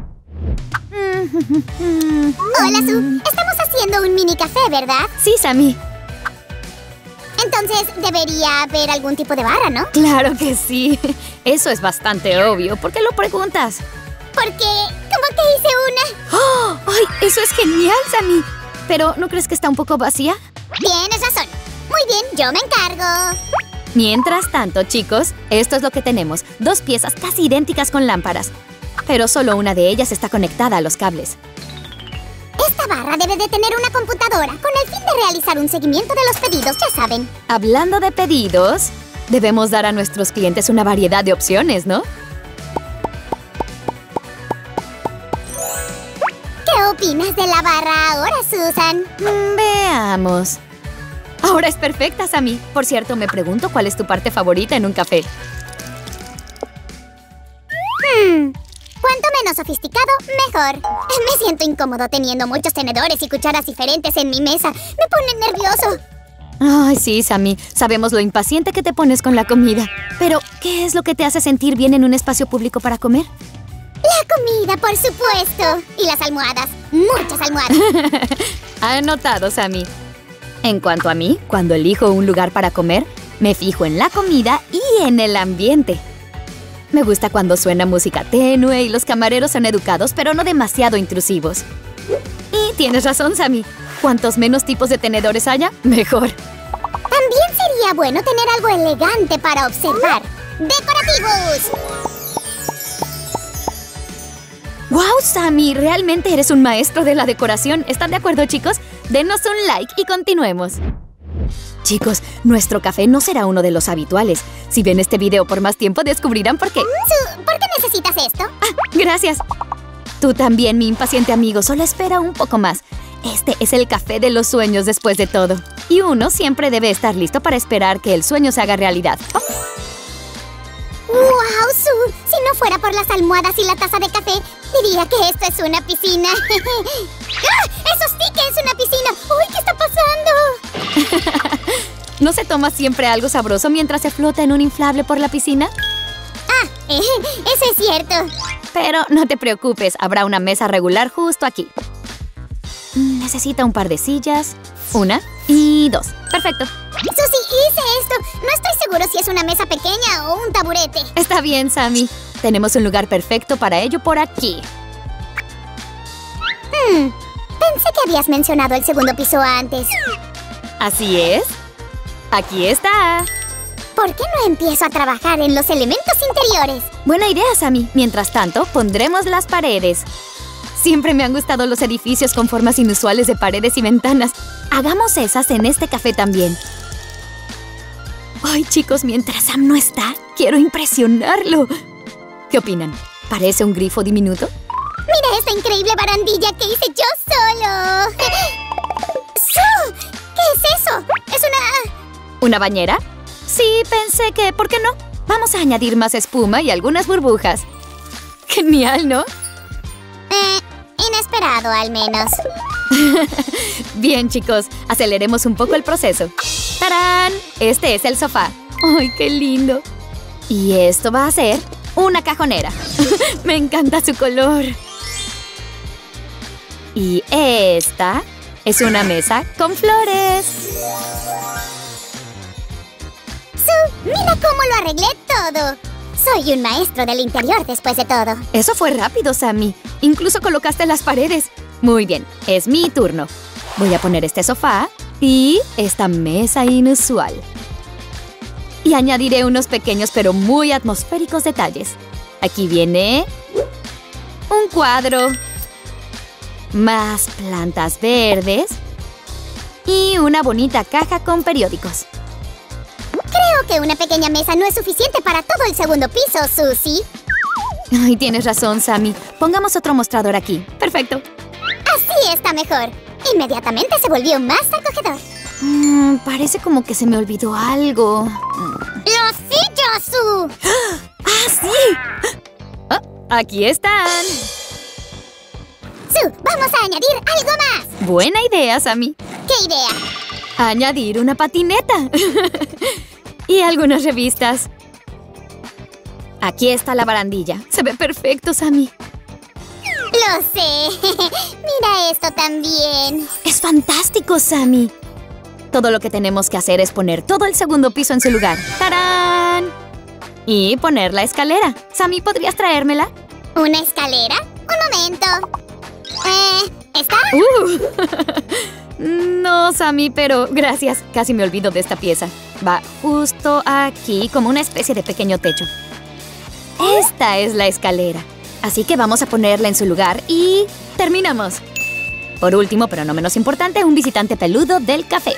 Hola, Sue. Estamos haciendo un mini café, ¿verdad? Sí, Sammy. Entonces, debería haber algún tipo de barra, ¿no? Claro que sí. Eso es bastante obvio. ¿Por qué lo preguntas? Porque, como que hice una. ¡Oh! ¡Ay! ¡Eso es genial, Sammy! Pero, ¿no crees que está un poco vacía? Tienes razón. Muy bien, yo me encargo. Mientras tanto, chicos, esto es lo que tenemos. Dos piezas casi idénticas con lámparas. Pero solo una de ellas está conectada a los cables. Esta barra debe de tener una computadora con el fin de realizar un seguimiento de los pedidos, ya saben. Hablando de pedidos, debemos dar a nuestros clientes una variedad de opciones, ¿no? ¿Qué opinas de la barra ahora, Susan? Mm, veamos. Ahora es perfecta, Sammy. Por cierto, me pregunto cuál es tu parte favorita en un café. Hmm... Cuanto menos sofisticado, mejor. Me siento incómodo teniendo muchos tenedores y cucharas diferentes en mi mesa. Me pone nervioso. Ay, sí, Sammy. Sabemos lo impaciente que te pones con la comida. Pero, ¿qué es lo que te hace sentir bien en un espacio público para comer? La comida, por supuesto. Y las almohadas. Muchas almohadas. Anotado, Sammy. En cuanto a mí, cuando elijo un lugar para comer, me fijo en la comida y en el ambiente. Me gusta cuando suena música tenue y los camareros son educados, pero no demasiado intrusivos. Y tienes razón, Sammy. Cuantos menos tipos de tenedores haya, mejor. También sería bueno tener algo elegante para observar. ¡Decorativos! ¡Wow, Sammy! Realmente eres un maestro de la decoración. ¿Están de acuerdo, chicos? Denos un like y continuemos. Chicos, nuestro café no será uno de los habituales. Si ven este video por más tiempo, descubrirán por qué. Sue, ¿por qué necesitas esto? Ah, gracias. Tú también, mi impaciente amigo. Solo espera un poco más. Este es el café de los sueños después de todo. Y uno siempre debe estar listo para esperar que el sueño se haga realidad. Oh. ¡Wow, Sue! Si no fuera por las almohadas y la taza de café, diría que esto es una piscina. ¡Ah! ¡Eso sí que es una piscina! ¡Uy, qué está pasando! ¿No se toma siempre algo sabroso mientras se flota en un inflable por la piscina? Ah, eh, eso es cierto. Pero no te preocupes, habrá una mesa regular justo aquí. Necesita un par de sillas. Una y dos. Perfecto. Susie, hice esto. No estoy seguro si es una mesa pequeña o un taburete. Está bien, Sammy. Tenemos un lugar perfecto para ello por aquí. Hmm, pensé que habías mencionado el segundo piso antes. Así es. Aquí está. ¿Por qué no empiezo a trabajar en los elementos interiores? Buena idea, Sammy. Mientras tanto, pondremos las paredes. Siempre me han gustado los edificios con formas inusuales de paredes y ventanas. Hagamos esas en este café también. Ay, chicos, mientras Sam no está, quiero impresionarlo. ¿Qué opinan? ¿Parece un grifo diminuto? ¡Mira esta increíble barandilla que hice yo solo! ¡Sue! ¿Qué es eso? ¿Es una...? ¿Una bañera? Sí, pensé que, ¿por qué no? Vamos a añadir más espuma y algunas burbujas. Genial, ¿no? Eh, inesperado al menos. Bien, chicos, aceleremos un poco el proceso. ¡Tarán! Este es el sofá. ¡Ay, qué lindo! Y esto va a ser una cajonera. Me encanta su color. Y esta es una mesa con flores. Su, mira cómo lo arreglé todo. Soy un maestro del interior después de todo. Eso fue rápido, Sammy. Incluso colocaste las paredes. Muy bien, es mi turno. Voy a poner este sofá y esta mesa inusual. Y añadiré unos pequeños pero muy atmosféricos detalles. Aquí viene un cuadro, más plantas verdes y una bonita caja con periódicos. Creo que una pequeña mesa no es suficiente para todo el segundo piso, Susie. Ay, tienes razón, Sammy. Pongamos otro mostrador aquí. Perfecto. Así está mejor. Inmediatamente se volvió más acogedor. Mm, parece como que se me olvidó algo. ¡Los sillos, Su! ¡Ah, sí! Oh, aquí están. Su, vamos a añadir algo más. Buena idea, Sammy. ¿Qué idea? Añadir una patineta. Y algunas revistas. Aquí está la barandilla. Se ve perfecto, Sammy. Lo sé. Mira esto también. Es fantástico, Sammy. Todo lo que tenemos que hacer es poner todo el segundo piso en su lugar. ¡Tarán! Y poner la escalera. Sammy, ¿podrías traérmela? ¿Una escalera? Un momento. Eh, ¿está? Uh. No, Sammy, pero gracias. Casi me olvido de esta pieza. Va justo aquí, como una especie de pequeño techo. Esta es la escalera. Así que vamos a ponerla en su lugar y terminamos. Por último, pero no menos importante, un visitante peludo del café.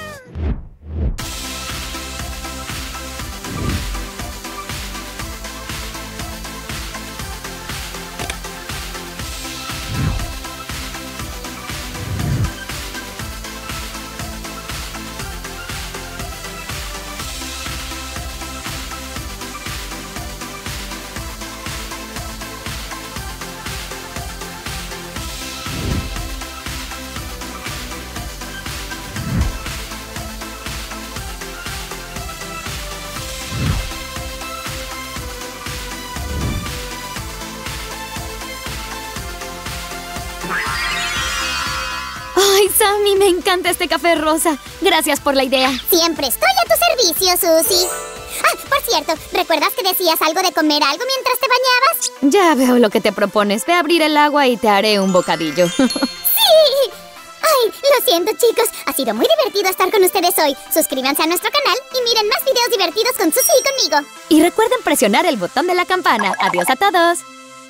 ¡Ay, Sammy! Me encanta este café rosa. Gracias por la idea. Siempre estoy a tu servicio, Susie. Ah, por cierto, ¿recuerdas que decías algo de comer algo mientras te bañabas? Ya veo lo que te propones. Ve a abrir el agua y te haré un bocadillo. ¡Sí! Ay, lo siento, chicos. Ha sido muy divertido estar con ustedes hoy. Suscríbanse a nuestro canal y miren más videos divertidos con Susie y conmigo. Y recuerden presionar el botón de la campana. ¡Adiós a todos!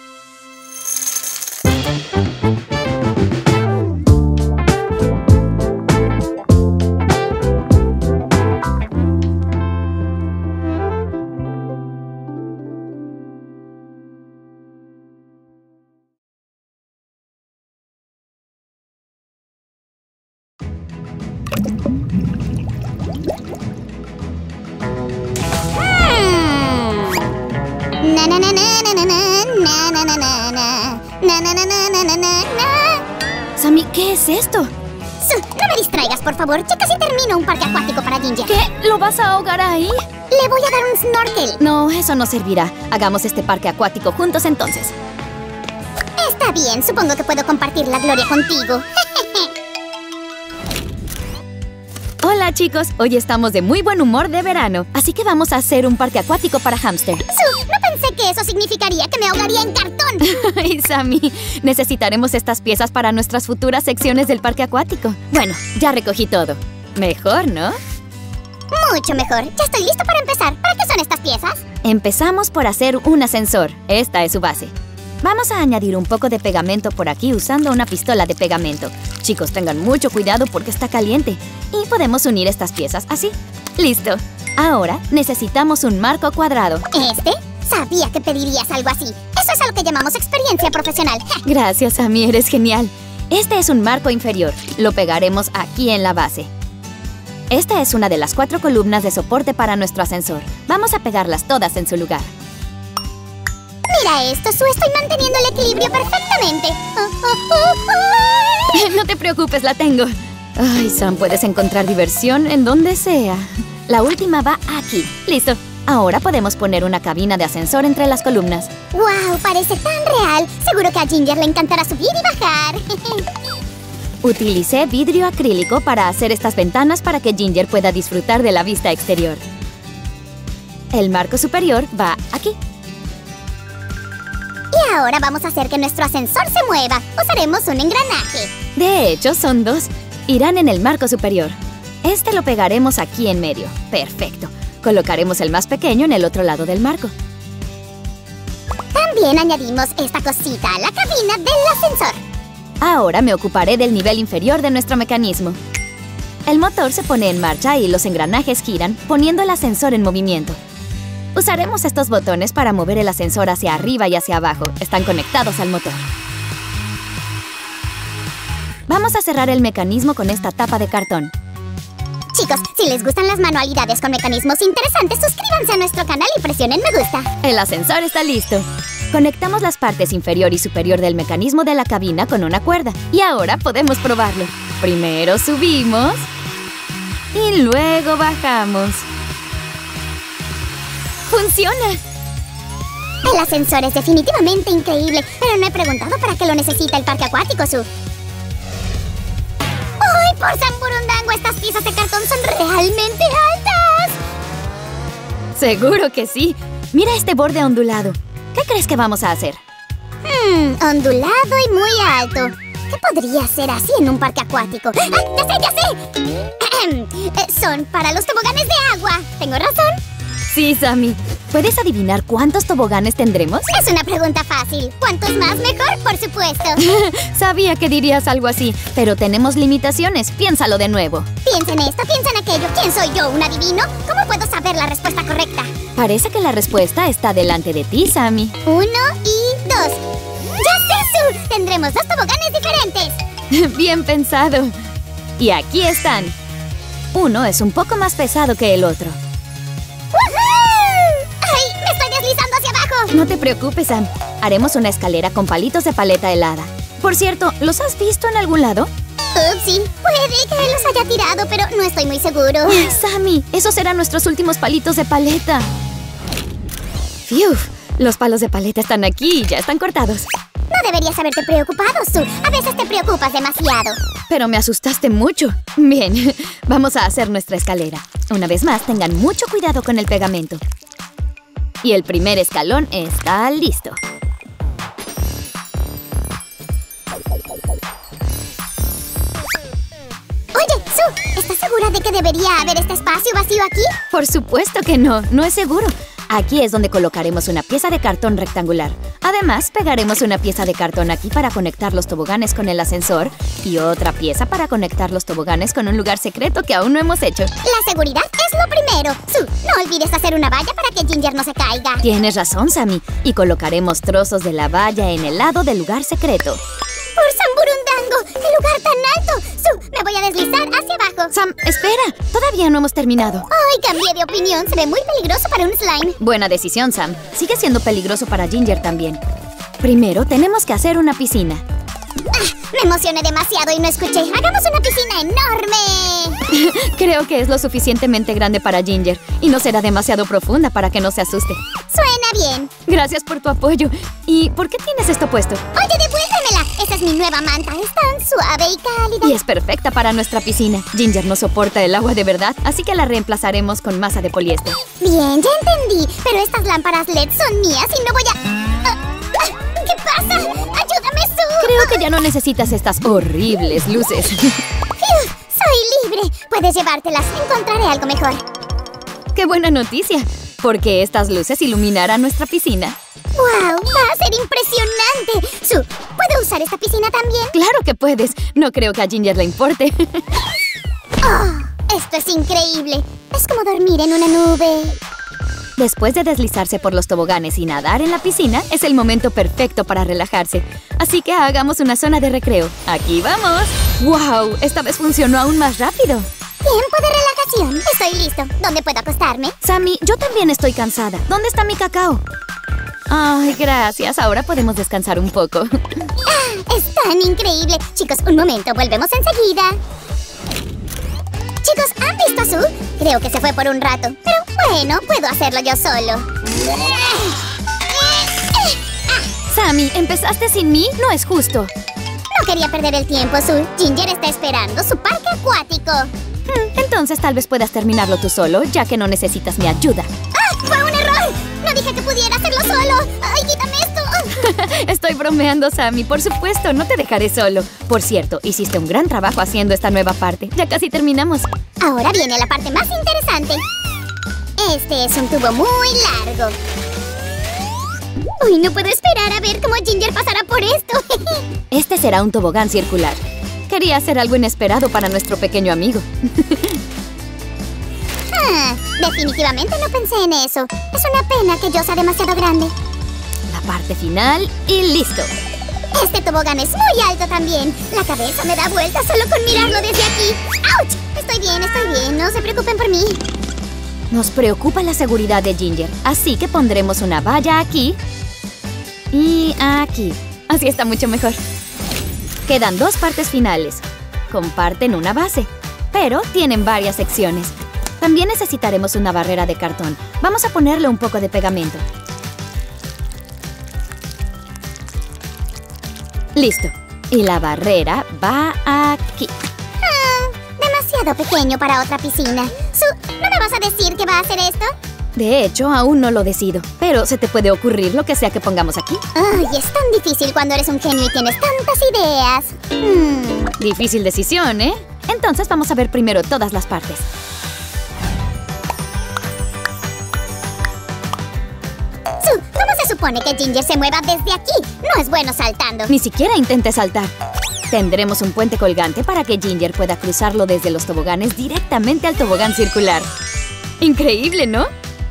Na na na na na na na na na na na na na na na na na na. Sammy, ¿qué es esto? Su, no me distraigas, por favor. Checa si termino un parque acuático para Ginger. ¿Qué? ¿Lo vas a ahogar ahí? Le voy a dar un snorkel. No, eso no servirá. Hagamos este parque acuático juntos entonces. Está bien, supongo que puedo compartir la gloria contigo. Hola, chicos. Hoy estamos de muy buen humor de verano, así que vamos a hacer un parque acuático para hámster. Su, no pensé que eso significaría que me ahogaría en cartón. Ay, Sammy, necesitaremos estas piezas para nuestras futuras secciones del parque acuático. Bueno, ya recogí todo. Mejor, ¿no? Mucho mejor. Ya estoy listo para empezar. ¿Para qué son estas piezas? Empezamos por hacer un ascensor. Esta es su base. Vamos a añadir un poco de pegamento por aquí usando una pistola de pegamento. Chicos, tengan mucho cuidado porque está caliente. Y podemos unir estas piezas así. ¡Listo! Ahora necesitamos un marco cuadrado. ¿Este? Sabía que pedirías algo así. Eso es a lo que llamamos experiencia profesional. Gracias, Sammy, eres genial. Este es un marco inferior. Lo pegaremos aquí en la base. Esta es una de las cuatro columnas de soporte para nuestro ascensor. Vamos a pegarlas todas en su lugar. Mira esto, Su, estoy manteniendo el equilibrio perfectamente. Oh, oh, oh, oh. No te preocupes, la tengo. Ay, Sam, puedes encontrar diversión en donde sea. La última va aquí. Listo. Ahora podemos poner una cabina de ascensor entre las columnas. ¡Wow! Parece tan real. Seguro que a Ginger le encantará subir y bajar. Utilicé vidrio acrílico para hacer estas ventanas para que Ginger pueda disfrutar de la vista exterior. El marco superior va aquí. Y ahora vamos a hacer que nuestro ascensor se mueva. Usaremos un engranaje. De hecho, son dos. Irán en el marco superior. Este lo pegaremos aquí en medio. Perfecto. Colocaremos el más pequeño en el otro lado del marco. También añadimos esta cosita a la cabina del ascensor. Ahora me ocuparé del nivel inferior de nuestro mecanismo. El motor se pone en marcha y los engranajes giran, poniendo el ascensor en movimiento. Usaremos estos botones para mover el ascensor hacia arriba y hacia abajo. Están conectados al motor. Vamos a cerrar el mecanismo con esta tapa de cartón. Chicos, si les gustan las manualidades con mecanismos interesantes, suscríbanse a nuestro canal y presionen me gusta. El ascensor está listo. Conectamos las partes inferior y superior del mecanismo de la cabina con una cuerda. Y ahora podemos probarlo. Primero subimos y luego bajamos. ¡Funciona! El ascensor es definitivamente increíble, pero no he preguntado para qué lo necesita el parque acuático, Su. ¡Ay, por San Burundango! Estas piezas de cartón son realmente altas. Seguro que sí. Mira este borde ondulado. ¿Qué crees que vamos a hacer? Hmm, ondulado y muy alto. ¿Qué podría ser así en un parque acuático? ¡Ah, ya sé, ya sé! Eh, son para los toboganes de agua. ¿Tengo razón? Sí, Sammy. ¿Puedes adivinar cuántos toboganes tendremos? Es una pregunta fácil. ¿Cuántos más mejor, por supuesto? Sabía que dirías algo así, pero tenemos limitaciones. Piénsalo de nuevo. Piensa en esto, piensa en aquello. ¿Quién soy yo, un adivino? ¿Cómo puedo saber la respuesta correcta? Parece que la respuesta está delante de ti, Sammy. Uno y dos. ¡Ya sé, Su! Tendremos dos toboganes diferentes. Bien pensado. Y aquí están. Uno es un poco más pesado que el otro. ¡Ay! ¡Me estoy deslizando hacia abajo! No te preocupes, Sam. Haremos una escalera con palitos de paleta helada. Por cierto, ¿los has visto en algún lado? Upsi, puede que él los haya tirado, pero no estoy muy seguro. Oh, Sammy, esos eran nuestros últimos palitos de paleta. ¡Fiu! Los palos de paleta están aquí y ya están cortados. No deberías haberte preocupado, Su. A veces te preocupas demasiado. Pero me asustaste mucho. Bien, vamos a hacer nuestra escalera. Una vez más, tengan mucho cuidado con el pegamento. Y el primer escalón está listo. Oye, Su, ¿estás segura de que debería haber este espacio vacío aquí? Por supuesto que no, no es seguro. Aquí es donde colocaremos una pieza de cartón rectangular. Además, pegaremos una pieza de cartón aquí para conectar los toboganes con el ascensor y otra pieza para conectar los toboganes con un lugar secreto que aún no hemos hecho. La seguridad es lo primero. Su, no olvides hacer una valla para que Ginger no se caiga. Tienes razón, Sammy. Y colocaremos trozos de la valla en el lado del lugar secreto. ¡Por San Burundango! ¡Qué lugar tan alto! Su, me voy a deslizar hacia abajo. Sam, espera. Todavía no hemos terminado. ¡Ay, cambié de opinión! Se ve muy peligroso para un slime. Buena decisión, Sam. Sigue siendo peligroso para Ginger también. Primero, tenemos que hacer una piscina. Ah, me emocioné demasiado y no escuché. ¡Hagamos una piscina enorme! Creo que es lo suficientemente grande para Ginger y no será demasiado profunda para que no se asuste. Suena bien. Gracias por tu apoyo. ¿Y por qué tienes esto puesto? Oye, devuélvemela. Esa es mi nueva manta. Es tan suave y cálida. Y es perfecta para nuestra piscina. Ginger no soporta el agua de verdad, así que la reemplazaremos con masa de poliéster. Bien, ya entendí. Pero estas lámparas L E D son mías y no voy a... Ah, ah, ¿qué pasa? ¡Ayúdame, Su! Creo que ya no necesitas estas horribles luces. ¡Fiu! ¡Soy libre! Puedes llevártelas. Encontraré algo mejor. ¡Qué buena noticia! Porque estas luces iluminarán nuestra piscina. ¡Wow! ¡Va a ser impresionante! Su, ¿puedo usar esta piscina también? ¡Claro que puedes! No creo que a Ginger le importe. ¡Oh! ¡Esto es increíble! Es como dormir en una nube. Después de deslizarse por los toboganes y nadar en la piscina, es el momento perfecto para relajarse. Así que hagamos una zona de recreo. ¡Aquí vamos! ¡Wow! Esta vez funcionó aún más rápido. Tiempo de relajación. Estoy listo. ¿Dónde puedo acostarme? Sammy, yo también estoy cansada. ¿Dónde está mi cacao? Ay, gracias. Ahora podemos descansar un poco. ¡Ah! ¡Es tan increíble! Chicos, un momento. Volvemos enseguida. Chicos, ¿han visto a Sue? Creo que se fue por un rato. Pero bueno, puedo hacerlo yo solo. Sammy, ¿empezaste sin mí? No es justo. No quería perder el tiempo, Sue. Ginger está esperando su parque acuático. Hmm, entonces tal vez puedas terminarlo tú solo, ya que no necesitas mi ayuda. ¡Ah! ¡Fue un error! No dije que pudiera hacerlo solo. ¡Ay, quítame esto! Estoy bromeando, Sammy. Por supuesto, no te dejaré solo. Por cierto, hiciste un gran trabajo haciendo esta nueva parte. Ya casi terminamos. Ahora viene la parte más interesante. Este es un tubo muy largo. Uy, no puedo esperar a ver cómo Ginger pasará por esto. Este será un tobogán circular. Quería hacer algo inesperado para nuestro pequeño amigo. Ah, definitivamente no pensé en eso. Es una pena que yo sea demasiado grande. La parte final y listo. Este tobogán es muy alto también. La cabeza me da vueltas solo con mirarlo desde aquí. ¡Auch! Estoy bien, estoy bien. No se preocupen por mí. Nos preocupa la seguridad de Ginger, así que pondremos una valla aquí y aquí. Así está mucho mejor. Quedan dos partes finales. Comparten una base, pero tienen varias secciones. También necesitaremos una barrera de cartón. Vamos a ponerle un poco de pegamento. Listo. Y la barrera va aquí. Ah, demasiado pequeño para otra piscina. Sue, ¿no me vas a decir que va a hacer esto? De hecho, aún no lo decido. Pero se te puede ocurrir lo que sea que pongamos aquí. Ay, es tan difícil cuando eres un genio y tienes tantas ideas. Hmm. Difícil decisión, ¿eh? Entonces vamos a ver primero todas las partes. Sue, ¿cómo se supone que Ginger se mueva desde aquí? No es bueno saltando. Ni siquiera intente saltar. Tendremos un puente colgante para que Ginger pueda cruzarlo desde los toboganes directamente al tobogán circular. Increíble, ¿no?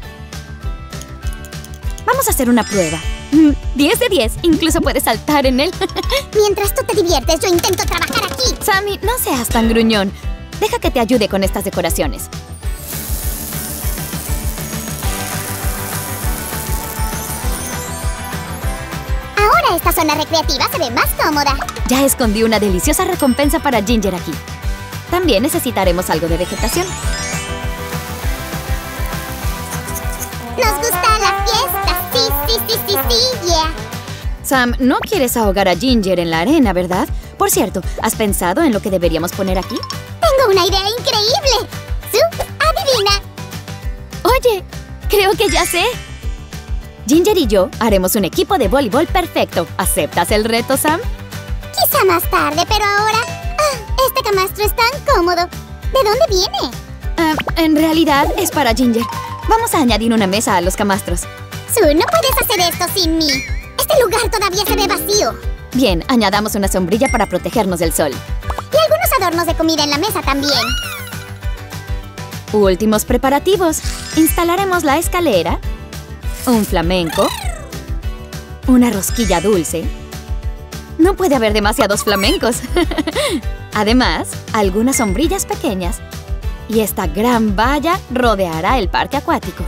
Vamos a hacer una prueba. diez de diez. Incluso puedes saltar en él. Mientras tú te diviertes, yo intento trabajar aquí. Sammy, no seas tan gruñón. Deja que te ayude con estas decoraciones. Ahora esta zona recreativa se ve más cómoda. Ya escondí una deliciosa recompensa para Ginger aquí. También necesitaremos algo de vegetación. Nos gusta la fiesta, sí, sí, sí, sí, sí, yeah. Sam, no quieres ahogar a Ginger en la arena, ¿verdad? Por cierto, ¿has pensado en lo que deberíamos poner aquí? Tengo una idea increíble. Sue, adivina. Oye, creo que ya sé. Ginger y yo haremos un equipo de voleibol perfecto. ¿Aceptas el reto, Sam? Quizá más tarde, pero ahora... Ah, este camastro es tan cómodo. ¿De dónde viene? Uh, en realidad es para Ginger. Vamos a añadir una mesa a los camastros. Sue, no puedes hacer esto sin mí. Este lugar todavía se ve vacío. Bien, añadamos una sombrilla para protegernos del sol. Y algunos adornos de comida en la mesa también. Últimos preparativos. Instalaremos la escalera, un flamenco, una rosquilla dulce. No puede haber demasiados flamencos. Además, algunas sombrillas pequeñas. Y esta gran valla rodeará el parque acuático.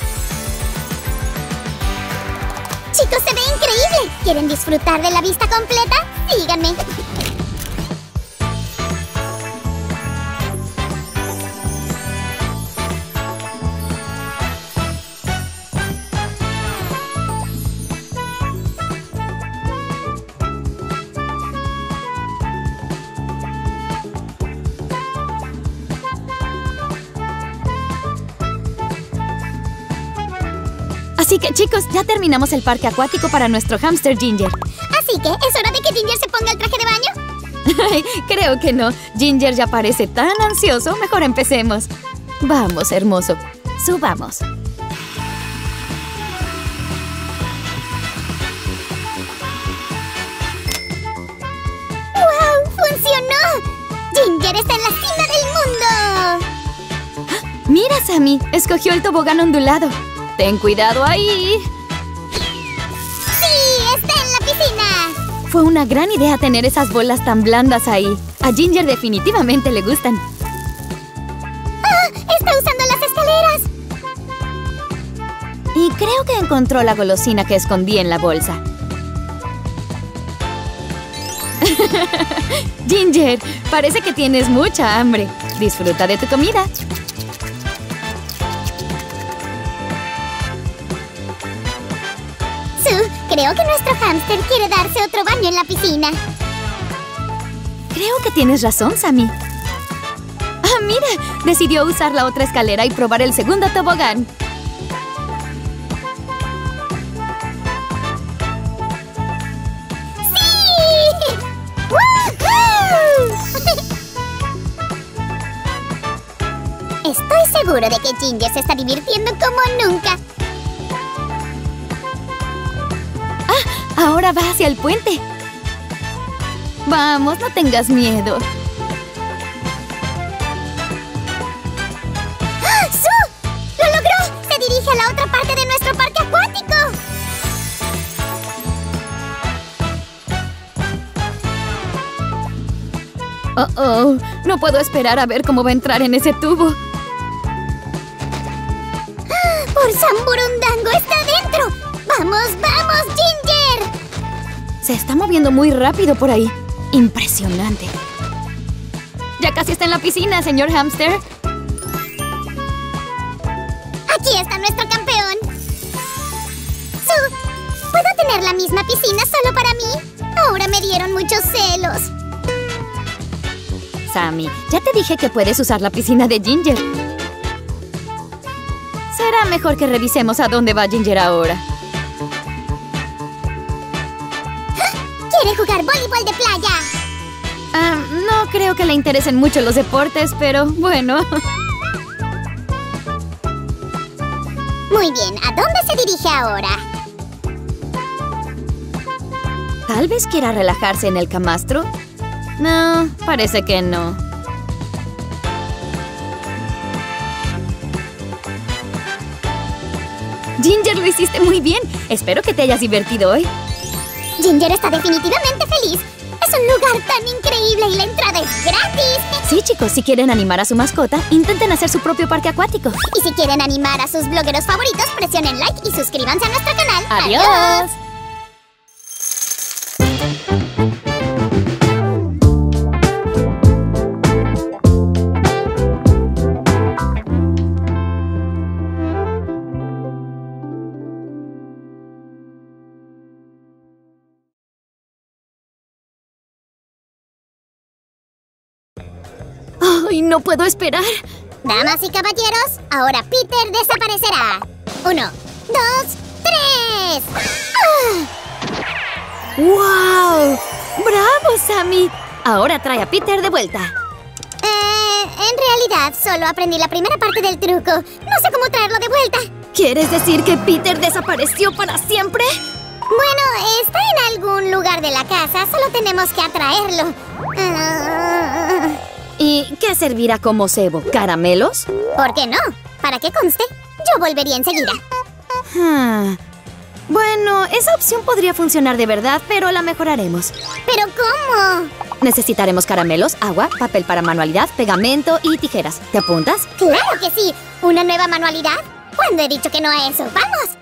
¡Chicos, se ve increíble! ¿Quieren disfrutar de la vista completa? Síganme. Así que, chicos, ya terminamos el parque acuático para nuestro hámster Ginger. Así que, ¿es hora de que Ginger se ponga el traje de baño? Ay, creo que no. Ginger ya parece tan ansioso. Mejor empecemos. Vamos, hermoso. Subamos. ¡Wow! ¡Funcionó! ¡Ginger está en la cima del mundo! ¡Mira, Sammy! Escogió el tobogán ondulado. ¡Ten cuidado ahí! ¡Sí! ¡Está en la piscina! Fue una gran idea tener esas bolas tan blandas ahí. A Ginger definitivamente le gustan. ¡Ah! ¡Está usando las escaleras! Y creo que encontró la golosina que escondí en la bolsa. Ginger, parece que tienes mucha hambre. Disfruta de tu comida. Sue, creo que nuestro hámster quiere darse otro baño en la piscina. Creo que tienes razón, Sammy. ¡Ah, mira! Decidió usar la otra escalera y probar el segundo tobogán. ¡Sí! ¡Woohoo! Estoy seguro de que Ginger se está divirtiendo como nunca. ¡Ah! Ahora va hacia el puente. Vamos, no tengas miedo. ¡Ah! ¡Sue! ¡Lo logró! ¡Se dirige a la otra parte de nuestro parque acuático! Oh, oh. No puedo esperar a ver cómo va a entrar en ese tubo. ¡Por Samburundango está dentro! ¡Vamos, vamos, Ginger! Se está moviendo muy rápido por ahí. Impresionante. Ya casi está en la piscina, señor hámster. Aquí está nuestro campeón. Sue, ¿puedo tener la misma piscina solo para mí? Ahora me dieron muchos celos. Sammy, ya te dije que puedes usar la piscina de Ginger. Será mejor que revisemos a dónde va Ginger ahora. ¿Quiere jugar voleibol de playa? Ah, no creo que le interesen mucho los deportes, pero bueno. Muy bien, ¿a dónde se dirige ahora? Tal vez quiera relajarse en el camastro. No, parece que no. Ginger, lo hiciste muy bien. Espero que te hayas divertido hoy. Ginger está definitivamente feliz. Es un lugar tan increíble y la entrada es gratis. Sí, chicos, si quieren animar a su mascota, intenten hacer su propio parque acuático. Y si quieren animar a sus blogueros favoritos, presionen like y suscríbanse a nuestro canal. ¡Adiós! ¡Adiós! ¡Ay, no puedo esperar! Damas y caballeros, ahora Peter desaparecerá. Uno, dos, tres. ¡Ah! ¡Wow! ¡Bravo, Sammy! Ahora trae a Peter de vuelta. Eh, en realidad, solo aprendí la primera parte del truco. No sé cómo traerlo de vuelta. ¿Quieres decir que Peter desapareció para siempre? Bueno, está en algún lugar de la casa. Solo tenemos que atraerlo. Ah, ¿Y qué servirá como cebo? ¿Caramelos? ¿Por qué no? Para que conste, yo volvería enseguida. Hmm. Bueno, esa opción podría funcionar de verdad, pero la mejoraremos. ¿Pero cómo? Necesitaremos caramelos, agua, papel para manualidad, pegamento y tijeras. ¿Te apuntas? ¡Claro que sí! ¿Una nueva manualidad? ¿Cuándo he dicho que no a eso? ¡Vamos!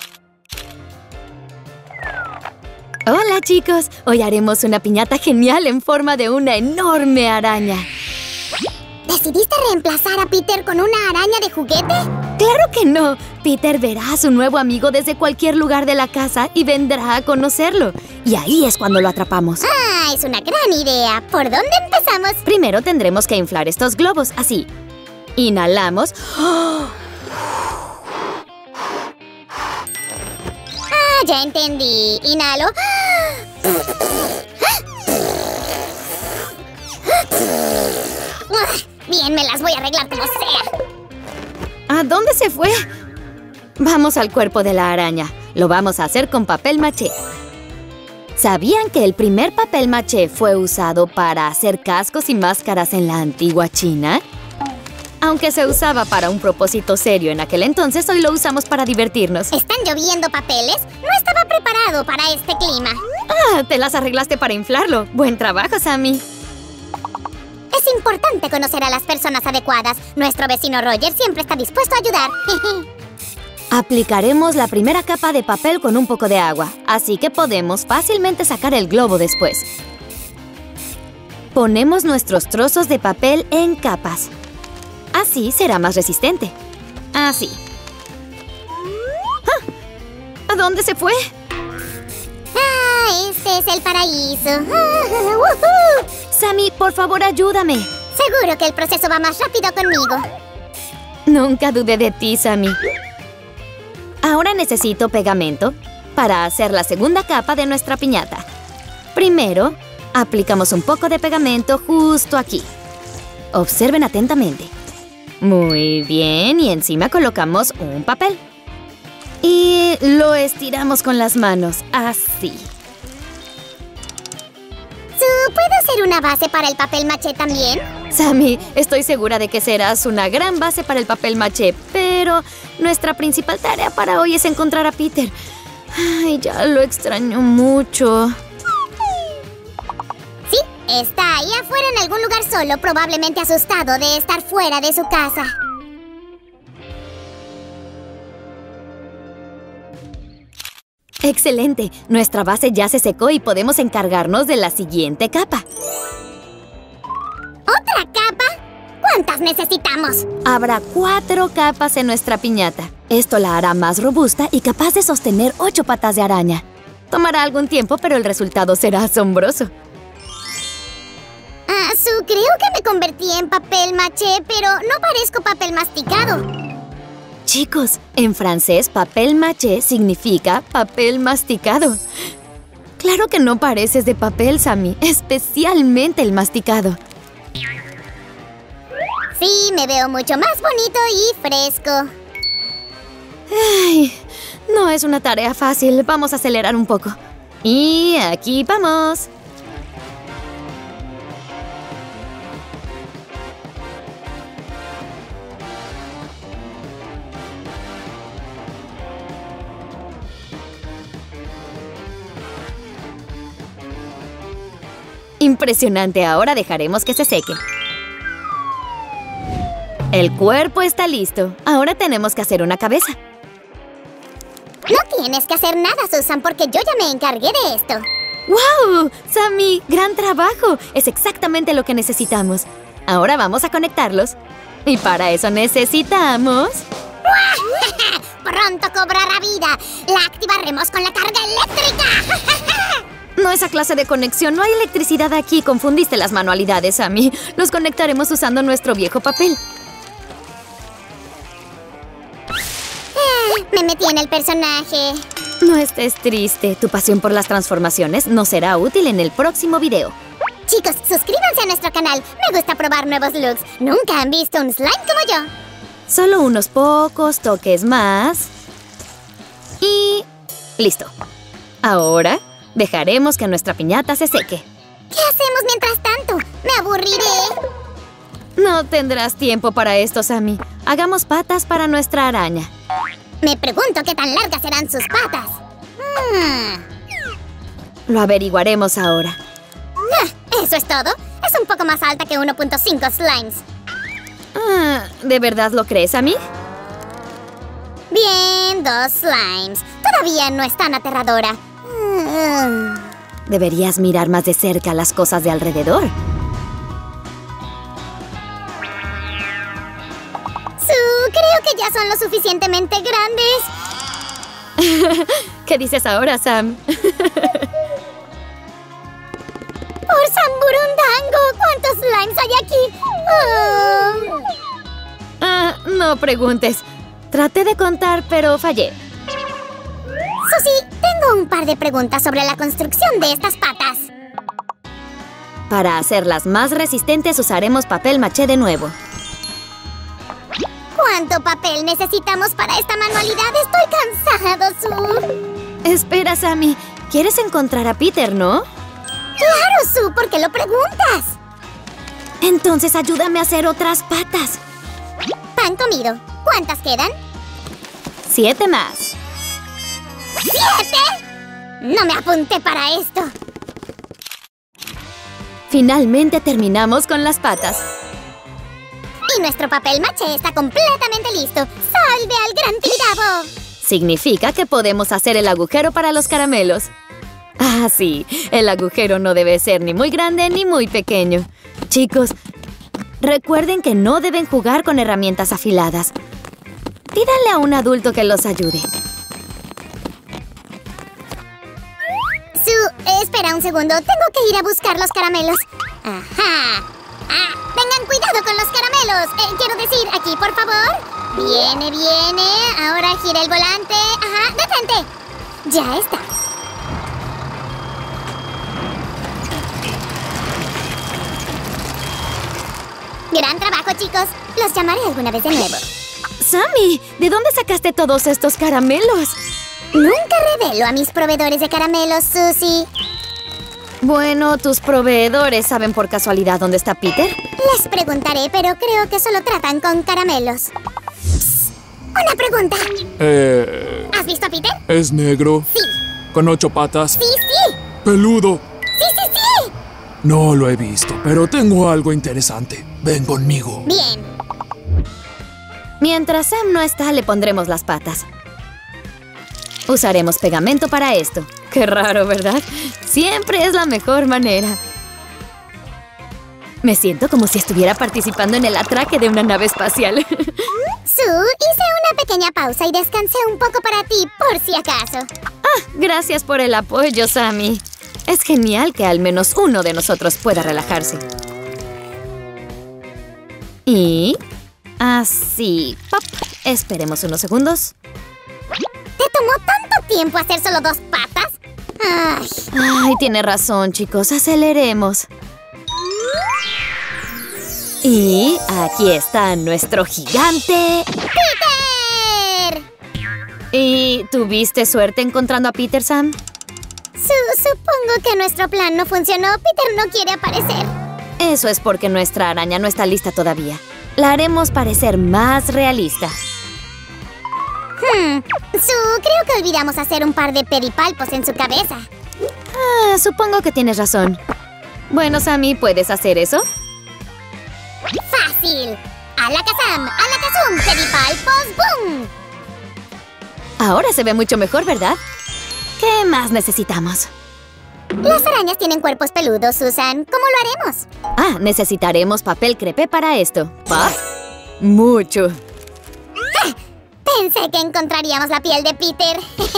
Hola, chicos. Hoy haremos una piñata genial en forma de una enorme araña. ¿Decidiste reemplazar a Peter con una araña de juguete? ¡Claro que no! Peter verá a su nuevo amigo desde cualquier lugar de la casa y vendrá a conocerlo. Y ahí es cuando lo atrapamos. ¡Ah! Es una gran idea. ¿Por dónde empezamos? Primero tendremos que inflar estos globos, así. Inhalamos. ¡Ah! Ya entendí. Inhalo. Bien, me las voy a arreglar como sea. ¿A dónde se fue? Vamos al cuerpo de la araña. Lo vamos a hacer con papel maché. ¿Sabían que el primer papel maché fue usado para hacer cascos y máscaras en la antigua China? Aunque se usaba para un propósito serio en aquel entonces, hoy lo usamos para divertirnos. ¿Están lloviendo papeles? No estaba preparado para este clima. Ah, te las arreglaste para inflarlo. Buen trabajo, Sammy. Es importante conocer a las personas adecuadas. Nuestro vecino Roger siempre está dispuesto a ayudar. Aplicaremos la primera capa de papel con un poco de agua, así que podemos fácilmente sacar el globo después. Ponemos nuestros trozos de papel en capas. Así será más resistente. Así. ¡Ah! ¿A dónde se fue? ¡Ah! Este es el paraíso. ¡Ah! ¡Woohoo! Sammy, por favor, ayúdame. Seguro que el proceso va más rápido conmigo. Nunca dudé de ti, Sammy. Ahora necesito pegamento para hacer la segunda capa de nuestra piñata. Primero, aplicamos un poco de pegamento justo aquí. Observen atentamente. Muy bien, y encima colocamos un papel. Y lo estiramos con las manos, así. ¿Tú puedo hacer una base para el papel maché también? Sammy, estoy segura de que serás una gran base para el papel maché, pero nuestra principal tarea para hoy es encontrar a Peter. Ay, ya lo extraño mucho. Sí, está ahí afuera en algún lugar solo, probablemente asustado de estar fuera de su casa. ¡Excelente! Nuestra base ya se secó y podemos encargarnos de la siguiente capa. ¿Otra capa? ¿Cuántas necesitamos? Habrá cuatro capas en nuestra piñata. Esto la hará más robusta y capaz de sostener ocho patas de araña. Tomará algún tiempo, pero el resultado será asombroso. Ah, Su, creo que me convertí en papel maché, pero no parezco papel masticado. Chicos, en francés, papel maché significa papel masticado. Claro que no pareces de papel, Sammy, especialmente el masticado. Sí, me veo mucho más bonito y fresco. Ay, no es una tarea fácil. Vamos a acelerar un poco. Y aquí vamos. Impresionante, ahora dejaremos que se seque. El cuerpo está listo. Ahora tenemos que hacer una cabeza. No tienes que hacer nada, Susan, porque yo ya me encargué de esto. ¡Wow! Sammy, gran trabajo. Es exactamente lo que necesitamos. Ahora vamos a conectarlos. Y para eso necesitamos... ¡Pronto cobrará vida! ¡La activaremos con la carga eléctrica! No, esa clase de conexión. No hay electricidad aquí. Confundiste las manualidades, Sammy. Los conectaremos usando nuestro viejo papel. Eh, me metí en el personaje. No estés triste. Tu pasión por las transformaciones nos será útil en el próximo video. Chicos, suscríbanse a nuestro canal. Me gusta probar nuevos looks. Nunca han visto un slime como yo. Solo unos pocos toques más. Y... listo. Ahora... dejaremos que nuestra piñata se seque. ¿Qué hacemos mientras tanto? ¡Me aburriré! No tendrás tiempo para esto, Sammy. Hagamos patas para nuestra araña. Me pregunto qué tan largas serán sus patas. Hmm. Lo averiguaremos ahora. Ah, ¿eso es todo? Es un poco más alta que uno punto cinco slimes. Ah, ¿de verdad lo crees, Sammy? Bien, dos slimes. Todavía no es tan aterradora. Deberías mirar más de cerca las cosas de alrededor. Su, creo que ya son lo suficientemente grandes. ¿Qué dices ahora, Sam? ¡Por Samburundango! ¿Cuántos slimes hay aquí? Oh. Ah, no preguntes. Traté de contar, pero fallé. Susie, tengo un par de preguntas sobre la construcción de estas patas. Para hacerlas más resistentes usaremos papel maché de nuevo. ¿Cuánto papel necesitamos para esta manualidad? Estoy cansado, Su. Espera, Sammy. ¿Quieres encontrar a Peter, no? ¡Claro, Su! ¿Por qué lo preguntas? Entonces ayúdame a hacer otras patas. Pan comido. ¿Cuántas quedan? Siete más. ¿Siete? No me apunté para esto. Finalmente terminamos con las patas. Y nuestro papel maché está completamente listo. ¡Salve al gran Tibidabo! Significa que podemos hacer el agujero para los caramelos. Ah, sí. El agujero no debe ser ni muy grande ni muy pequeño. Chicos, recuerden que no deben jugar con herramientas afiladas. Pídanle a un adulto que los ayude. Sue, eh, espera un segundo. Tengo que ir a buscar los caramelos. Ajá. Ah, tengan cuidado con los caramelos. Eh, quiero decir, aquí, por favor. Viene, viene. Ahora gira el volante. Ajá, detente. Ya está. Gran trabajo, chicos. Los llamaré alguna vez de nuevo. Sammy, ¿de dónde sacaste todos estos caramelos? Nunca revelo a mis proveedores de caramelos, Susie. Bueno, ¿tus proveedores saben por casualidad dónde está Peter? Les preguntaré, pero creo que solo tratan con caramelos. Psst, una pregunta. Eh... ¿Has visto a Peter? ¿Es negro? Sí. ¿Con ocho patas? Sí, sí. ¿Peludo? Sí, sí, sí. No lo he visto, pero tengo algo interesante. Ven conmigo. Bien. Mientras Sam no está, le pondremos las patas. Usaremos pegamento para esto. Qué raro, ¿verdad? Siempre es la mejor manera. Me siento como si estuviera participando en el atraque de una nave espacial. Sue, hice una pequeña pausa y descansé un poco para ti, por si acaso. Ah, gracias por el apoyo, Sammy. Es genial que al menos uno de nosotros pueda relajarse. Y... así. Pop. Esperemos unos segundos. ¿Te tomó tanto tiempo hacer solo dos patas? Ay. Ay, tiene razón, chicos. Aceleremos. Y aquí está nuestro gigante... ¡Peter! ¿Y tuviste suerte encontrando a Peter, Sam? Su, supongo que nuestro plan no funcionó. Peter no quiere aparecer. Eso es porque nuestra araña no está lista todavía. La haremos parecer más realista. Hmm. Su, creo que olvidamos hacer un par de pedipalpos en su cabeza. Ah, supongo que tienes razón. Bueno, Sammy, ¿puedes hacer eso? ¡Fácil! ¡Alakazam! ¡Alakazum! ¡Pedipalpos! ¡Boom! Ahora se ve mucho mejor, ¿verdad? ¿Qué más necesitamos? Las arañas tienen cuerpos peludos, Susan. ¿Cómo lo haremos? Ah, necesitaremos papel crepé para esto. ¿Pa? Mucho. ¡Ah! Pensé que encontraríamos la piel de Peter.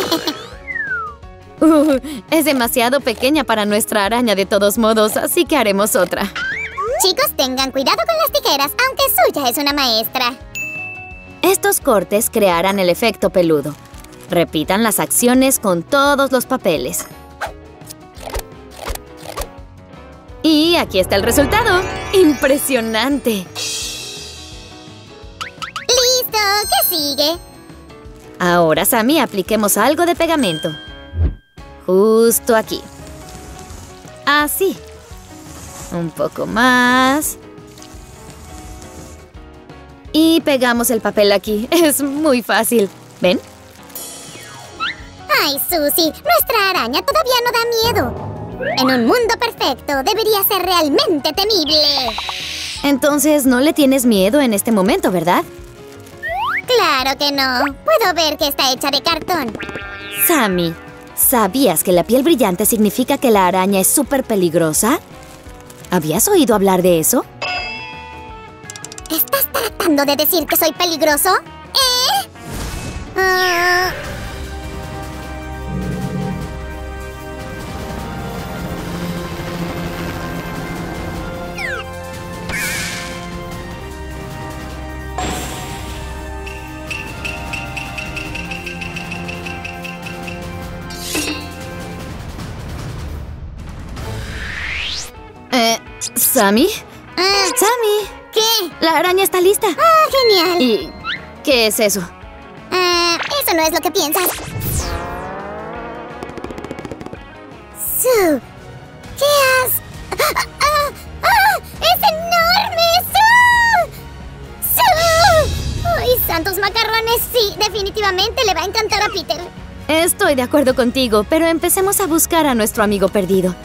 Uh, es demasiado pequeña para nuestra araña de todos modos, así que haremos otra. Chicos, tengan cuidado con las tijeras, aunque Suya es una maestra. Estos cortes crearán el efecto peludo. Repitan las acciones con todos los papeles. Y aquí está el resultado. ¡Impresionante! ¡Listo! ¿Qué sigue? Ahora, Sammy, apliquemos algo de pegamento. Justo aquí. Así. Un poco más. Y pegamos el papel aquí. Es muy fácil. ¿Ven? Ay, Susie, nuestra araña todavía no da miedo. En un mundo perfecto debería ser realmente temible. Entonces, no le tienes miedo en este momento, ¿verdad? Claro que no. Puedo ver que está hecha de cartón. Sammy, ¿sabías que la piel brillante significa que la araña es súper peligrosa? ¿Habías oído hablar de eso? ¿Estás tratando de decir que soy peligroso? ¿Eh? Ah... Eh, ¿Sammy? Ah, ¡Sammy! ¿qué? La araña está lista. Ah, genial. ¿Y qué es eso? Ah, eso no es lo que piensas. Sue, ¿qué has...? ¡Ah! ¡Ah! ¡Ah! ¡Es enorme! ¡Sue! ¡Sue! ¡Ay, santos macarrones! Sí, definitivamente le va a encantar a Peter. Estoy de acuerdo contigo, pero empecemos a buscar a nuestro amigo perdido.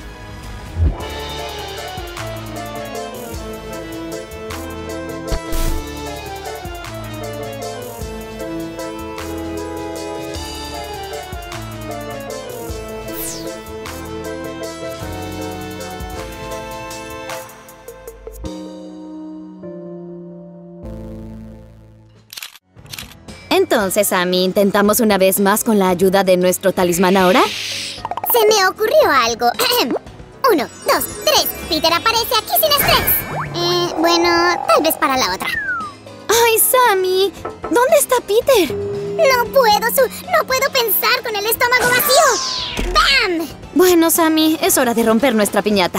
Entonces, Sammy, ¿intentamos una vez más con la ayuda de nuestro talismán ahora? Se me ocurrió algo. Uno, dos, tres. Peter aparece aquí sin estrés. Eh, bueno, tal vez para la otra. ¡Ay, Sammy! ¿Dónde está Peter? No puedo, Su. No puedo pensar con el estómago vacío. ¡Bam! Bueno, Sammy, es hora de romper nuestra piñata.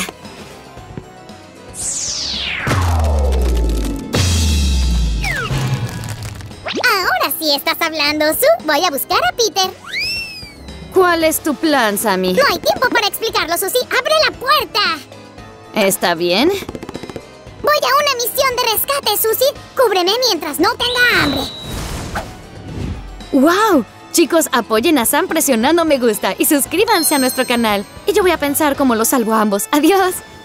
Ahora sí estás hablando, Su. Voy a buscar a Peter. ¿Cuál es tu plan, Sammy? No hay tiempo para explicarlo, Susie. ¡Abre la puerta! ¿Está bien? Voy a una misión de rescate, Susie. Cúbreme mientras no tenga hambre. ¡Wow! Chicos, apoyen a Sam presionando me gusta y suscríbanse a nuestro canal. Y yo voy a pensar cómo los salvo a ambos. ¡Adiós!